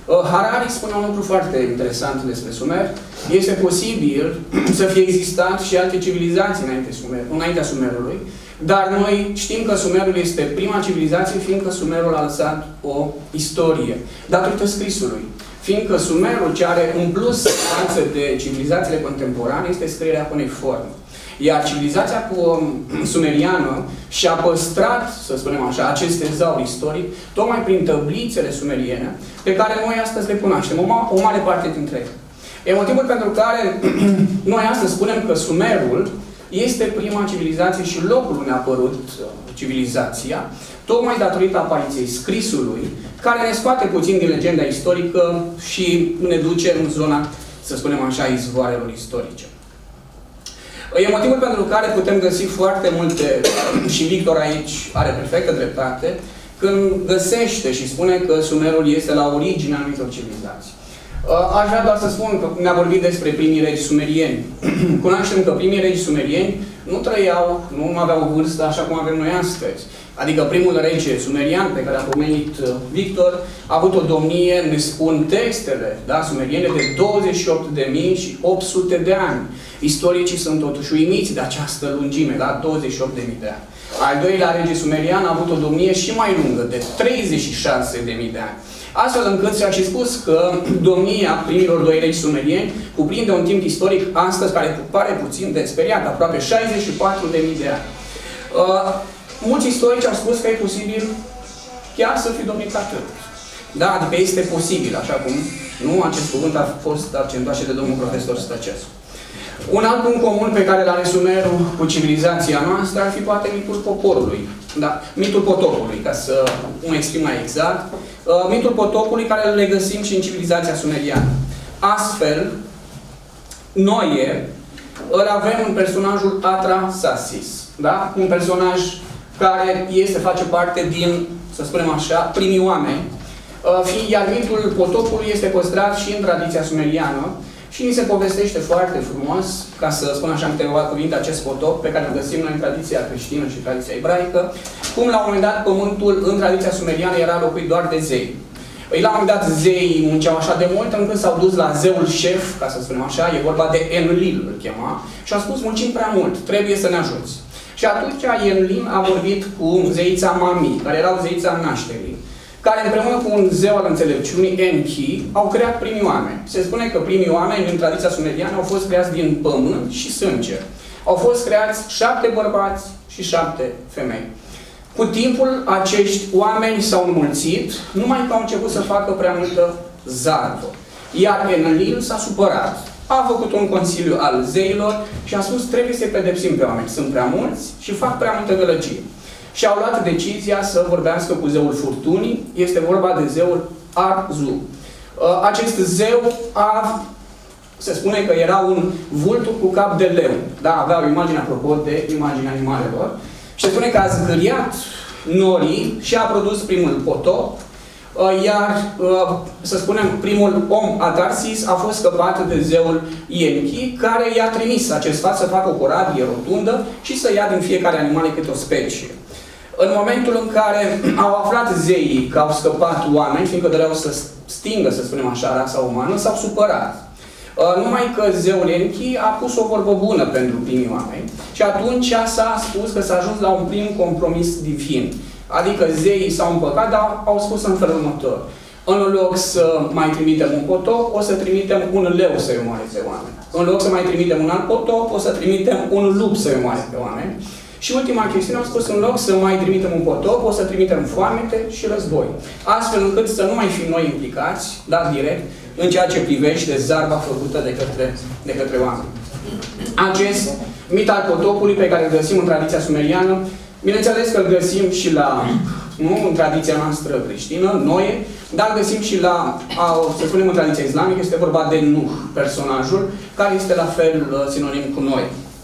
Speaker 7: Harari spune un lucru foarte interesant despre Sumer. Este posibil să fie existat și alte civilizații înainte Sumer, înaintea Sumerului, dar noi știm că Sumerul este prima civilizație, fiindcă Sumerul a lăsat o istorie, datorită scrisului. Fiindcă Sumerul, ce are un plus față de civilizațiile contemporane, este scrierea cuneiformă. Iar civilizația sumeriană și-a păstrat, să spunem așa, acest tezaur istoric, tocmai prin tăblițele sumeriene, pe care noi astăzi le cunoaștem, o, ma o mare parte dintre ele. E motivul pentru care noi astăzi spunem că Sumerul este prima civilizație și locul unde a apărut civilizația, tocmai datorită apariției scrisului, care ne scoate puțin din legenda istorică și ne duce în zona, să spunem așa, izvoarelor istorice. E motivul pentru care putem găsi foarte multe, și Victor aici are perfectă dreptate, când găsește și spune că Sumerul este la originea anumitor civilizații. Aș vrea doar să spun că ne-a vorbit despre primii regi sumerieni. Cunoaștem că primii regi sumerieni nu trăiau, nu aveau o vârstă așa cum avem noi astăzi. Adică primul rege sumerian pe care a pomenit Victor a avut o domnie, ne spun textele, da, sumeriene, de douăzeci și opt de mii și opt sute de ani. Istoricii sunt totuși uimiți de această lungime, da, douăzeci și opt de mii de ani. Al doilea rege sumerian a avut o domnie și mai lungă, de treizeci și șase de mii de ani. Astfel încât s-a și spus că domnia primilor doi regi sumerieni cuprinde un timp istoric astăzi care pare puțin de speriat, aproape șaizeci și patru de mii de ani. Uh, mulți istorici au spus că e posibil chiar să fi domnit atât. Da, adică este posibil, așa cum nu acest cuvânt a fost accentuat și de domnul profesor Stăcescu. Un alt punct comun pe care l-are Sumerul cu civilizația noastră ar fi poate mitul poporului. Da? Mitul potopului, ca să mă exprim mai exact. Uh, mitul potopului care le găsim și în civilizația sumeriană. Astfel, noi îl avem în personajul Atrahasis. Da? Un personaj care este, face parte din, să spunem așa, primii oameni. Uh, iar mitul potopului este păstrat și în tradiția sumeriană. Și ni se povestește foarte frumos, ca să spun așa în câteva cuvinte, acest potop pe care îl găsim noi în tradiția creștină și tradiția ebraică, cum la un moment dat pământul în tradiția sumeriană era locuit doar de zei. La un moment dat zeii munceau așa de mult încât s-au dus la zeul șef, ca să spunem așa, e vorba de Enlil, îl chema, și au spus muncim prea mult, trebuie să ne ajuți. Și atunci Enlil a vorbit cu zeița Mami, care era zeița nașterii, care împreună cu un zeu al înțelepciunii, Enki, au creat primii oameni. Se spune că primii oameni, în tradiția sumeriană, au fost creați din pământ și sânge. Au fost creați șapte bărbați și șapte femei. Cu timpul, acești oameni s-au înmulțit, numai că au început să facă prea multă zarvă. Iar Enlil s-a supărat. A făcut un consiliu al zeilor și a spus trebuie să-i pedepsim pe oameni. Sunt prea mulți și fac prea multă gălăgie. Și au luat decizia să vorbească cu zeul furtunii. Este vorba de zeul Arzu. Acest zeu a, se spune că era un vultur cu cap de leu. Da, avea o imagine apropo de imaginea animalelor. Și se spune că a zgâriat norii și a produs primul potop. Iar, să spunem, primul om, Atarsis, a fost scăpat de zeul Enki, care i-a trimis acest fapt să facă o corabie rotundă și să ia din fiecare animal câte o specie. În momentul în care au aflat zeii că au scăpat oameni, fiindcă doreau să stingă, să spunem așa, rasa umană, s-au supărat. Numai că zeul Enki a pus o vorbă bună pentru primii oameni și atunci s-a spus că s-a ajuns la un prim compromis divin. Adică zeii s-au împăcat, dar au spus în felul următor. În loc să mai trimitem un potop, o să trimitem un leu să-i omoare oameni. În loc să mai trimitem un alt potop, o să trimitem un lup să-i omoare pe oameni. Și ultima chestiune am spus, în loc să mai trimitem un potop, o să trimitem foamete și război. Astfel încât să nu mai fim noi implicați, dar direct, în ceea ce privește zarva făcută de către, de către oameni. Acest mit al potopului pe care îl găsim în tradiția sumeriană, bineînțeles că îl găsim și la, nu, în tradiția noastră creștină, Noe, dar îl găsim și la, să spunem, în tradiția islamică, este vorba de Nuh, personajul, care este la fel sinonim cu Noe.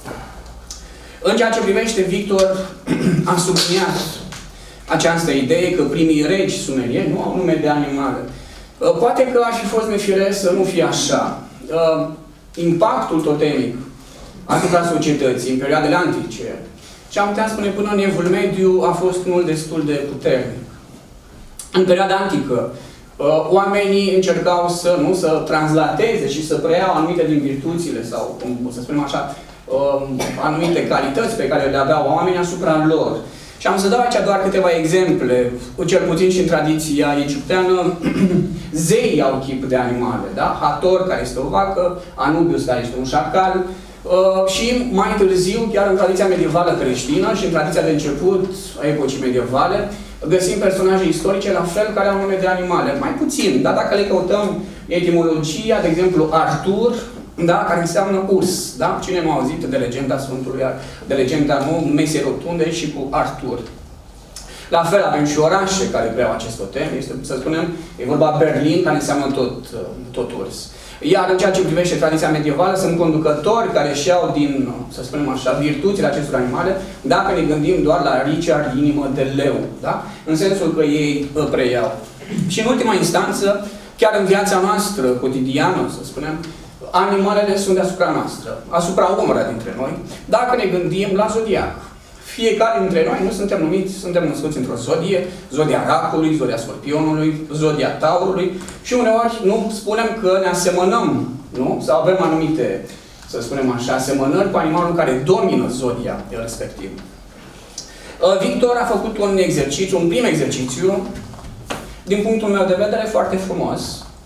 Speaker 7: În ceea ce privește, Victor a subliniat această idee că primii regi sumerieni nu au nume de animale. Poate că ar fi fost nefiresc să nu fie așa. Impactul totemic asupra societății în perioadele antice, și am putea spune până în Evul Mediu, a fost unul destul de puternic. În perioada antică, Oamenii încercau să, nu, să translateze și să preiau anumite din virtuțile sau, cum să spunem așa, anumite calități pe care le aveau oamenii asupra lor. Și am să dau aici doar câteva exemple, cel puțin și în tradiția egipteană, zeii au chip de animale, da? Hathor, care este o vacă, Anubius, care este un șacal, uh, și mai târziu, chiar în tradiția medievală creștină și în tradiția de început a epocii medievale, găsim personaje istorice la fel care au nume de animale. Mai puțin, dar dacă le căutăm etimologia, de exemplu, Artur, da, care înseamnă urs, da? Cine nu a auzit de legenda Sfântului, de legenda, nu, Mesei Rotunde și cu Artur. La fel avem și orașe care preau acest totem, este, să spunem, e vorba Berlin, care înseamnă tot, tot urs. Iar în ceea ce privește tradiția medievală, sunt conducători care își iau din, să spunem așa, virtuțile acestor animale, dacă ne gândim doar la Richard, inimă de leu, da? În sensul că ei preiau. Și în ultima instanță, chiar în viața noastră cotidiană, să spunem, animalele sunt deasupra noastră, asupra umăra dintre noi, dacă ne gândim la zodiac. Fiecare dintre noi nu suntem numiți, suntem născuți într-o zodie, zodia racului, zodia scorpionului, zodia taurului și uneori nu spunem că ne asemănăm, nu? Sau avem anumite, să spunem așa, asemănări cu animalul care domină zodia respectiv. Victor a făcut un exercițiu, un prim exercițiu, din punctul meu de vedere, foarte frumos.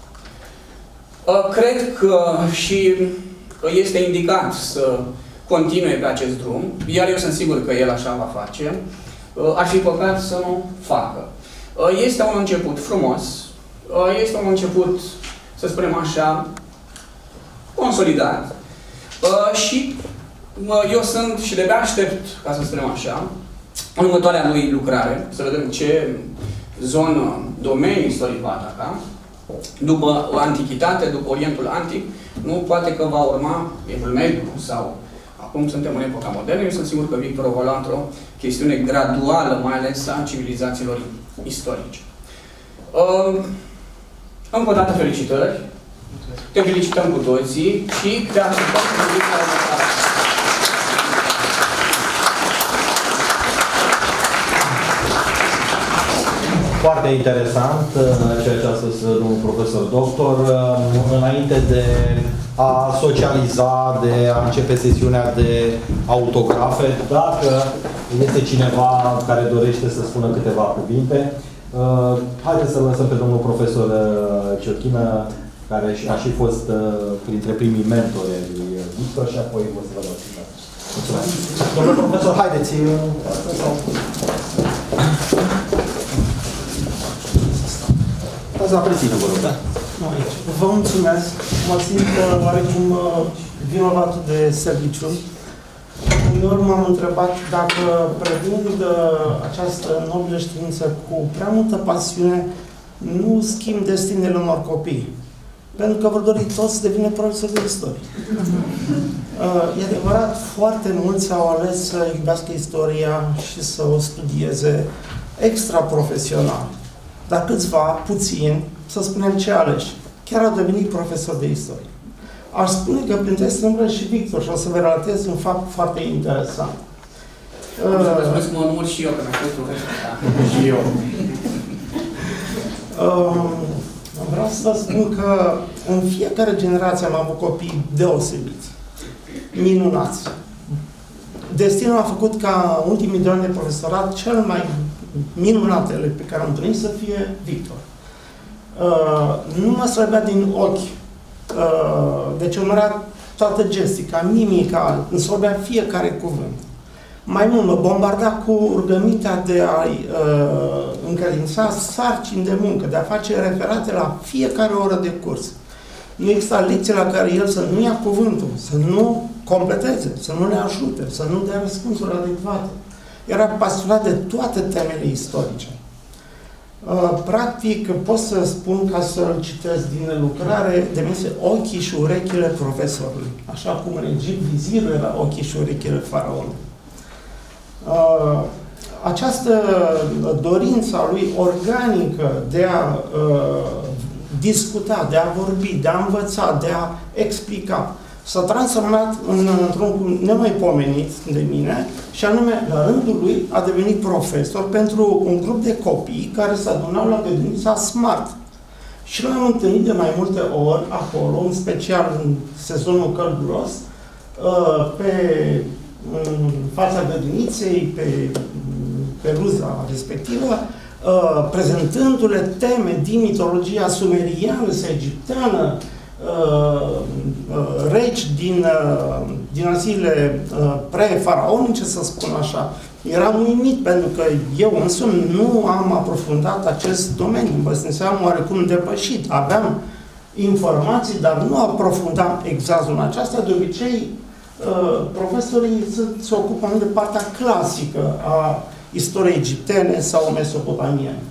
Speaker 7: Cred că și este indicat să continue pe acest drum, iar eu sunt sigur că el așa va face. Ar fi păcat să nu facă. Este un început frumos, este un început, să spunem așa, consolidat și eu sunt și de-abia aștept, ca să spunem așa, în următoarea lui lucrare, să vedem ce zonă, domeniu istoric va ataca. După Antichitate, după Orientul Antic, nu poate că va urma Evul Mediu sau acum suntem în epoca modernă. Eu sunt sigur că Victor o va lua într-o chestiune graduală, mai ales a civilizațiilor istorice. Uh, încă o dată felicitări. Te felicităm cu toții și te așteptăm să vii la următoare.
Speaker 1: Foarte interesant ceea ce a spus domnul profesor doctor. Înainte de a socializa, de a începe sesiunea de autografe, dacă este cineva care dorește să spună câteva cuvinte, haideți să lăsăm pe domnul profesor Ciochină, care a și fost printre primii mentori ai lui Victor, și apoi o să vă dau cuvântul. Mulțumesc. Domnul profesor, haideți.
Speaker 8: Azi la prețină, vă rog. Da. Nu aici. Vă mulțumesc. Mă simt uh, oarecum uh, vinovat de serviciu. Uneori m-am întrebat dacă prevând uh, această nobilă știință cu prea multă pasiune, nu schimb destinele unor copii. Pentru că vor dori toți să devină profesori de istorie. Uh, e adevărat, foarte mulți au ales să iubească istoria și să o studieze extra-profesional. Dar câțiva, puțini, să spunem ce aleși, chiar au devenit profesor de istorie. Aș spune că printre ei se numără și Victor și o să vă relatez un fapt foarte interesant.
Speaker 7: Mulțumesc că mă număr și eu, că mi-a fost profesor. Și eu.
Speaker 8: Vreau să vă spun că în fiecare generație am avut copii deosebiți, minunați. Destinul a făcut ca ultimii doi ani de profesorat cel mai minunatele pe care am întâlnit să fie Victor. Uh, nu mă slăbea din ochi. Uh, deci urmărea toată gestica, mimica, îmi slăbea fiecare cuvânt. Mai mult, mă bombarda cu rugămintea de a-i uh, încredința sarcini de muncă, de a face referate la fiecare oră de curs. Nu exista lecție la care el să nu ia cuvântul, să nu completeze, să nu ne ajute, să nu dea răspunsuri adecvate. Era pasionat de toate temele istorice. Practic, pot să spun, ca să-l citesc din lucrare, devenise ochii și urechile profesorului. Așa cum în Egipt vizirul era ochii și urechile faraonului. Această dorință a lui organică de a discuta, de a vorbi, de a învăța, de a explica, s-a transformat în, într-un nemaipomenit de mine și anume, la rândul lui, a devenit profesor pentru un grup de copii care se adunau la grădinița Smart. Și l-am întâlnit de mai multe ori acolo, în special în sezonul călduros, pe în fața grădiniței, pe, pe ruza respectivă, prezentându-le teme din mitologia sumeriană sau egipteană, regi din dinastiile pre-faraonice, să spun așa. Eram uimit pentru că eu însumi nu am aprofundat acest domeniu. Mă simțeam oarecum depășit. Aveam informații, dar nu aprofundam exact zona aceasta. De obicei, profesorii se, se ocupă de partea clasică a istoriei egiptene sau mesopotamiene.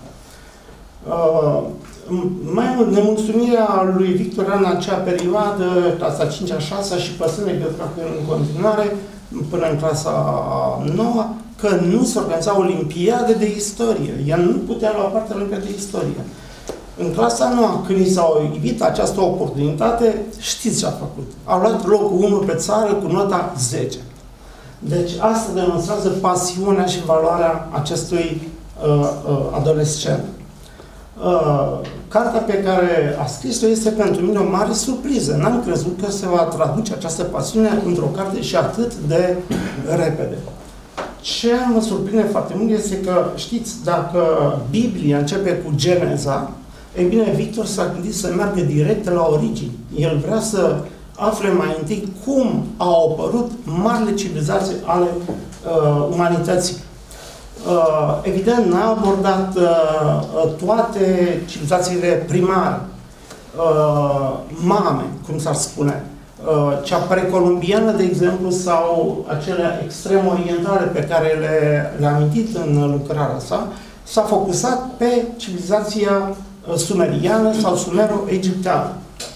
Speaker 8: Mai mult, nemulțumirea lui Victor în acea perioadă, clasa a cincea, a șasea și păsând legătura cu în continuare, până în clasa a noua, că nu se organiza olimpiade de istorie. El nu putea lua parte la olimpiade de istorie. În clasa a noua, când i s-au evit această oportunitate, știți ce a făcut? A luat locul unu pe țară cu nota zece. Deci asta demonstrează pasiunea și valoarea acestui uh, uh, adolescent. Uh, cartea pe care a scris-o este pentru mine o mare surpriză. N-am crezut că se va traduce această pasiune într-o carte și atât de repede. Ce mă surprinde foarte mult este că, știți, dacă Biblia începe cu Geneza, ei bine, Victor s-a gândit să meargă direct la origini. El vrea să afle mai întâi cum au apărut marile civilizații ale uh, umanității. Uh, evident, n-a abordat uh, toate civilizațiile primare, uh, mame, cum s-ar spune, uh, cea precolumbiană, de exemplu, sau acele extrem-orientale pe care le, le-a amintit în lucrarea sa, s-a focusat pe civilizația uh, sumeriană sau sumero-egipteană.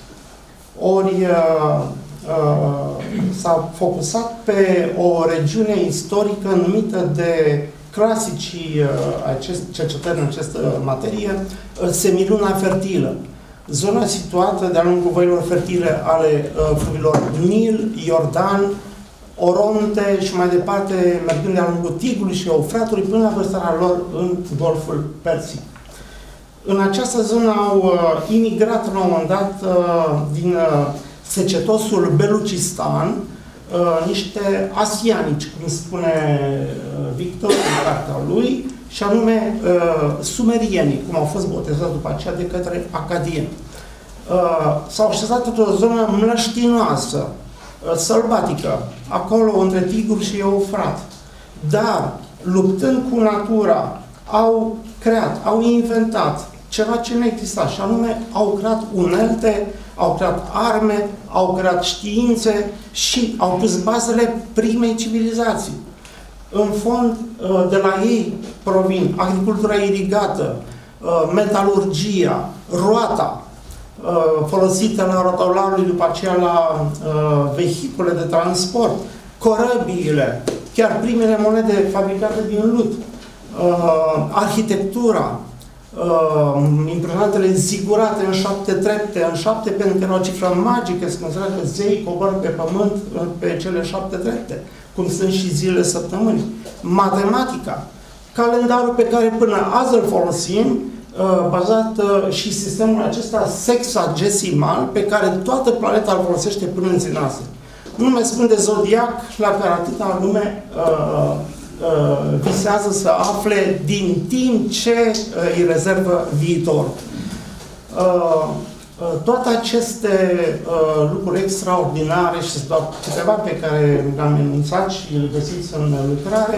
Speaker 8: Ori uh, uh, s-a focusat pe o regiune istorică numită de clasicii uh, acest, cercetări în această materie, uh, semiluna fertilă. Zona situată de-a lungul văilor fertile ale uh, fluvilor Nil, Iordan, Oronte și mai departe, mergând de-a lungul Tigrului și Eufratului, până la vărsarea lor în Golful Persic. În această zonă au uh, imigrat la un moment dat uh, din uh, secetosul Belucistan uh, niște asianici, cum spune uh, Victor în cartea lui, și anume uh, sumerienii, cum au fost botezați după aceea de către acadieni. Uh, S-au așezat într-o zonă mlăștinoasă, uh, sălbatică, acolo între Tigru și Eufrat. Dar, luptând cu natura, au creat, au inventat ceva ce nu exista, și anume au creat unelte, au creat arme, au creat științe și au pus bazele primei civilizații. În fond, de la ei provin agricultura irigată, metalurgia, roata, folosită la rotolarului, după aceea la vehicule de transport, corăbiile, chiar primele monede fabricate din lut, arhitectura, Uh, impresionantele zigurate în șapte trepte, în șapte, pentru că era o cifră magică, se considera că zeii coboară pe pământ pe cele șapte trepte, cum sunt și zilele săptămânii. Matematica, calendarul pe care până azi îl folosim, uh, bazat uh, și sistemul acesta sexagesimal, pe care toată planeta îl folosește până în zi noastră. Nu mai spun de zodiac, la care atâta lume uh, Uh, visează să afle din timp ce uh, îi rezervă viitor. Uh, uh, toate aceste uh, lucruri extraordinare și câteva pe care le-am enunțat și le găsiți în lucrare,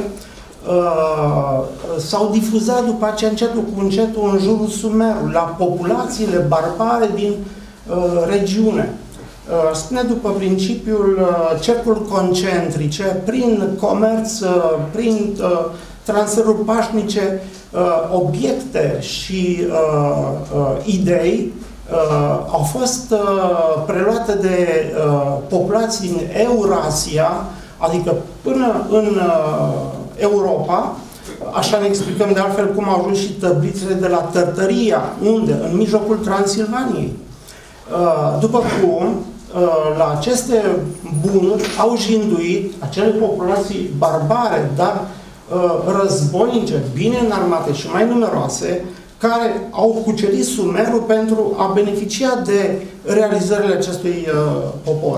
Speaker 8: uh, s-au difuzat după aceea încetul cu încetul în jurul Sumerului, la populațiile barbare din uh, regiune. Spune după principiul uh, cercuri concentrice, prin comerț, uh, prin uh, transferuri pașnice, uh, obiecte și uh, uh, idei uh, au fost uh, preluate de uh, populații din Eurasia, adică până în uh, Europa. Așa ne explicăm de altfel cum au ajuns și tăblițele de la Tărtăria, unde? În mijlocul Transilvaniei. Uh, după cum la aceste bunuri au jinduit acele populații barbare, dar războinice, bine înarmate și mai numeroase, care au cucerit Sumerul pentru a beneficia de realizările acestui uh, popor.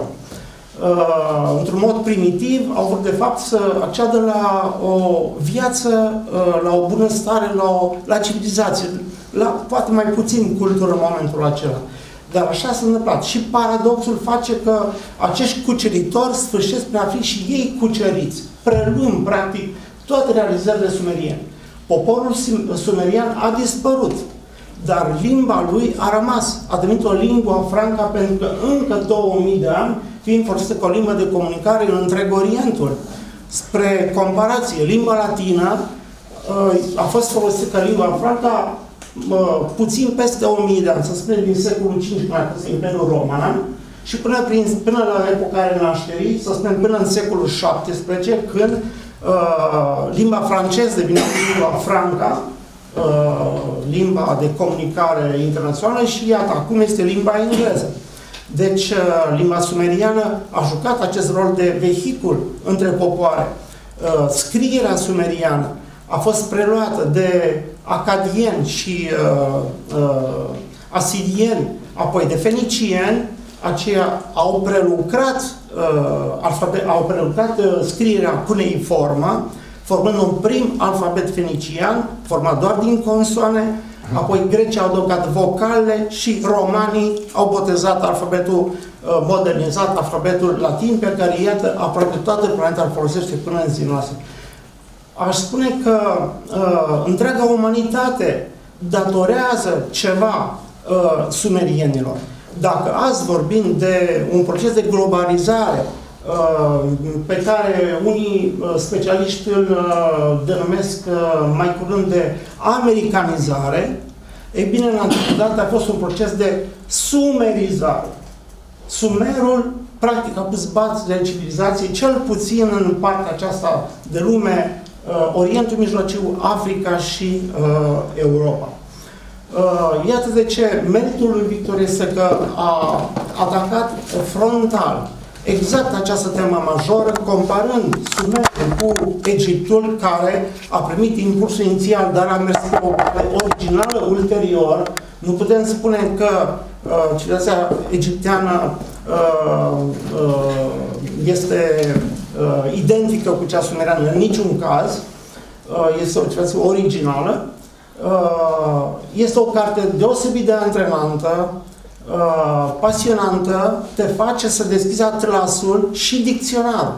Speaker 8: Uh, într-un mod primitiv, au vrut de fapt să acceadă la o viață, uh, la o bunăstare, la o la civilizație, la poate mai puțin cultură în momentul acela. Dar așa s-a întâmplat. Și paradoxul face că acești cuceritori sfârșesc prin a fi și ei cuceriți, preluând, practic, toate realizările sumeriene. Poporul sumerian a dispărut, dar limba lui a rămas. A devenit o lingua franca pentru că încă două mii de ani, fiind folosită ca o limbă de comunicare în întreg Orientul. Spre comparație, limba latină a fost folosită ca limba franca puțin peste o mie de ani, să spunem din secolul cinci până în Imperiul Roman și până, prin, până la epoca renașterii, să spunem până în secolul șaptesprezece, când uh, limba franceză devine limba franca, uh, limba de comunicare internațională și iată, acum este limba engleză. Deci, uh, limba sumeriană a jucat acest rol de vehicul între popoare. Uh, scrierea sumeriană a fost preluată de acadieni și uh, uh, asirieni, apoi de fenicieni, aceia au prelucrat, uh, alfabet, au prelucrat uh, scrierea cuneiformă, formând un prim alfabet fenician, format doar din consoane, apoi grecii au adăugat vocalele și romanii au botezat alfabetul uh, modernizat, alfabetul latin, pe care, iată, aproape toată planeta îl folosește până în ziua noastră. Aș spune că uh, întreaga umanitate datorează ceva uh, sumerienilor. Dacă azi vorbim de un proces de globalizare uh, pe care unii uh, specialiști îl uh, denumesc uh, mai curând de americanizare, e bine, în antichitate a fost un proces de sumerizare. Sumerul, practic, a pus bați de civilizație, cel puțin în partea aceasta de lume, uh, Orientul Mijlociu, Africa și uh, Europa. Uh, iată de ce meritul lui Victor este că a atacat frontal exact această temă majoră, comparând Sumerul cu Egiptul, care a primit impulsul inițial, dar a mers pe o cale originală ulterior. Nu putem spune că uh, civilizația egipteană uh, uh, este uh, identică cu cea sumeriană în niciun caz. Uh, este o civilizație originală. Uh, este o carte deosebit de antrenantă, uh, pasionantă, te face să deschizi atlasul și dicționarul.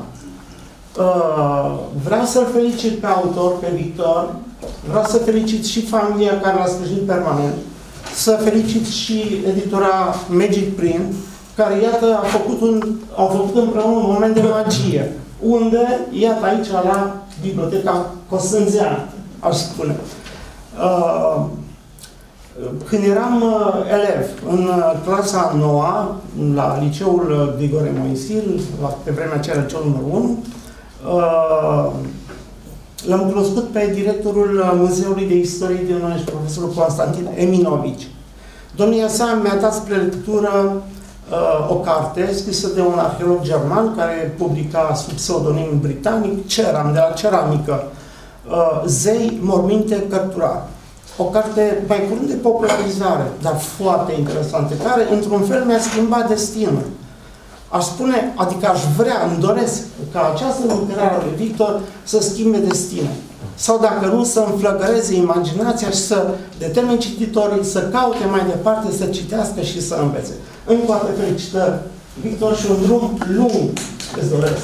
Speaker 8: Uh, vreau să-l felicit pe autor, pe Victor, vreau să felicit și familia care l-a sprijinit permanent, să felicit și editura Magic Print, care, iată, a făcut un, au făcut împreună un moment de magie, unde, iată, aici, la Biblioteca Costânzeană, aș spune. Uh, când eram uh, elev în uh, clasa a noua, la liceul Grigore Moisil, la, pe vremea aceea liceul numărul unu, uh, l-am cunoscut pe directorul Muzeului de Istorie din Onești, profesorul Constantin Eminovici. Domnia sa mi-a dat spre lectură uh, o carte scrisă de un arheolog german care publica sub pseudonim britanic, Ceram, de la ceramică, uh, Zei, morminte, cărturare. O carte mai curând de popularizare, dar foarte interesantă, care într-un fel mi-a schimbat destinul. Aș spune, adică aș vrea, îmi doresc ca această lucrare a lui Victor să schimbe destinul. Sau dacă nu, să înflăgăreze imaginația și să determine cititorii să caute mai departe, să citească și să învețe. Încă o dată felicitări, Victor, și un drum lung îți doresc.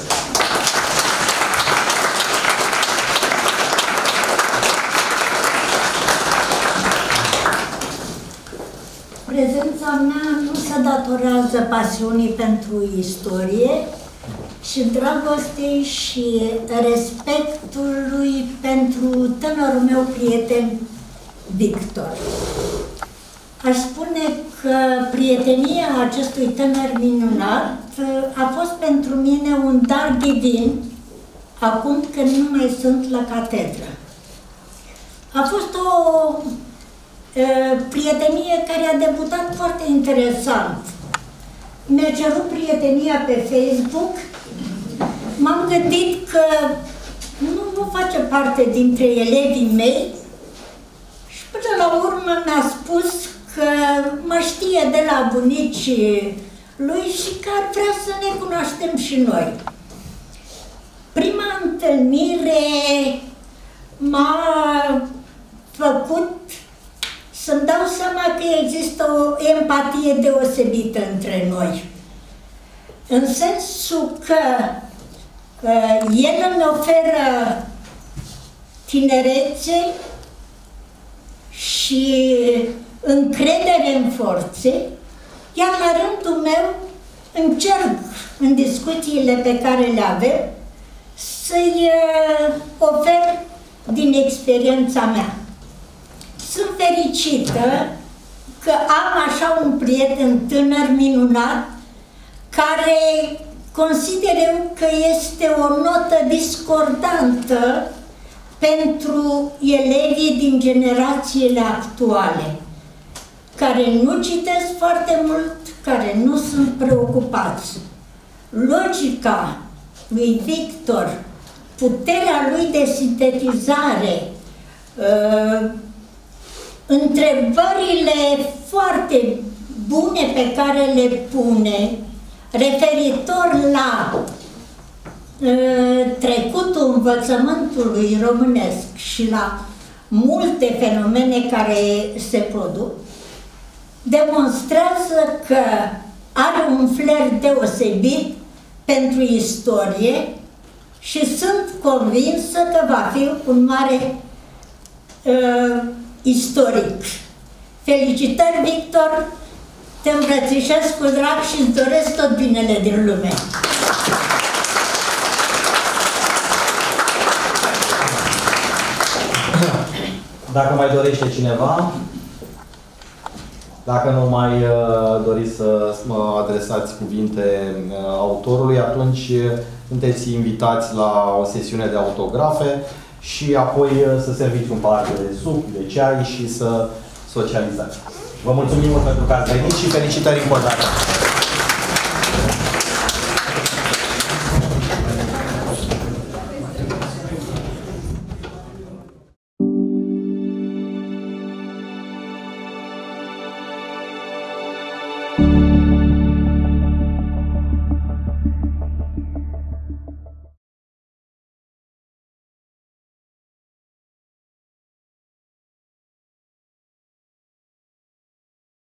Speaker 9: Prezența mea nu se datorează pasiunii pentru istorie și dragostei și respectului pentru tânărul meu prieten Victor. Aș spune că prietenia acestui tânăr minunat a fost pentru mine un dar divin acum când nu mai sunt la catedră. A fost o prietenie care a debutat foarte interesant. Mi-a cerut prietenia pe Facebook. M-am gândit că nu, nu face parte dintre elevii mei și până la urmă mi-a spus că mă știe de la bunicii lui și că ar vrea să ne cunoaștem și noi. Prima întâlnire m-a făcut să-mi dau seama că există o empatie deosebită între noi. În sensul că uh, el îmi oferă tinerețe și încredere în forțe, iar la rândul meu încerc în discuțiile pe care le avem să-i ofer din experiența mea. Sunt fericită că am așa un prieten tânăr minunat care consider eu că este o notă discordantă pentru elevii din generațiile actuale, care nu citesc foarte mult, care nu sunt preocupați. Logica lui Victor, puterea lui de sintetizare, uh, întrebările foarte bune pe care le pune referitor la uh, trecutul învățământului românesc și la multe fenomene care se produc, demonstrează că are un flair deosebit pentru istorie și sunt convinsă că va fi un mare uh, istoric. Felicitări, Victor! Te îmbrățișez cu drag și îți doresc tot binele din lume!
Speaker 1: Dacă mai dorește cineva, dacă nu mai uh, doriți să mă adresați cuvinte uh, autorului, atunci sunteți invitați la o sesiune de autografe și apoi uh, să serviți un pahar de suc, de ceai și să socializați. Vă mulțumim mult pentru că ați venit și felicitări încă o dată!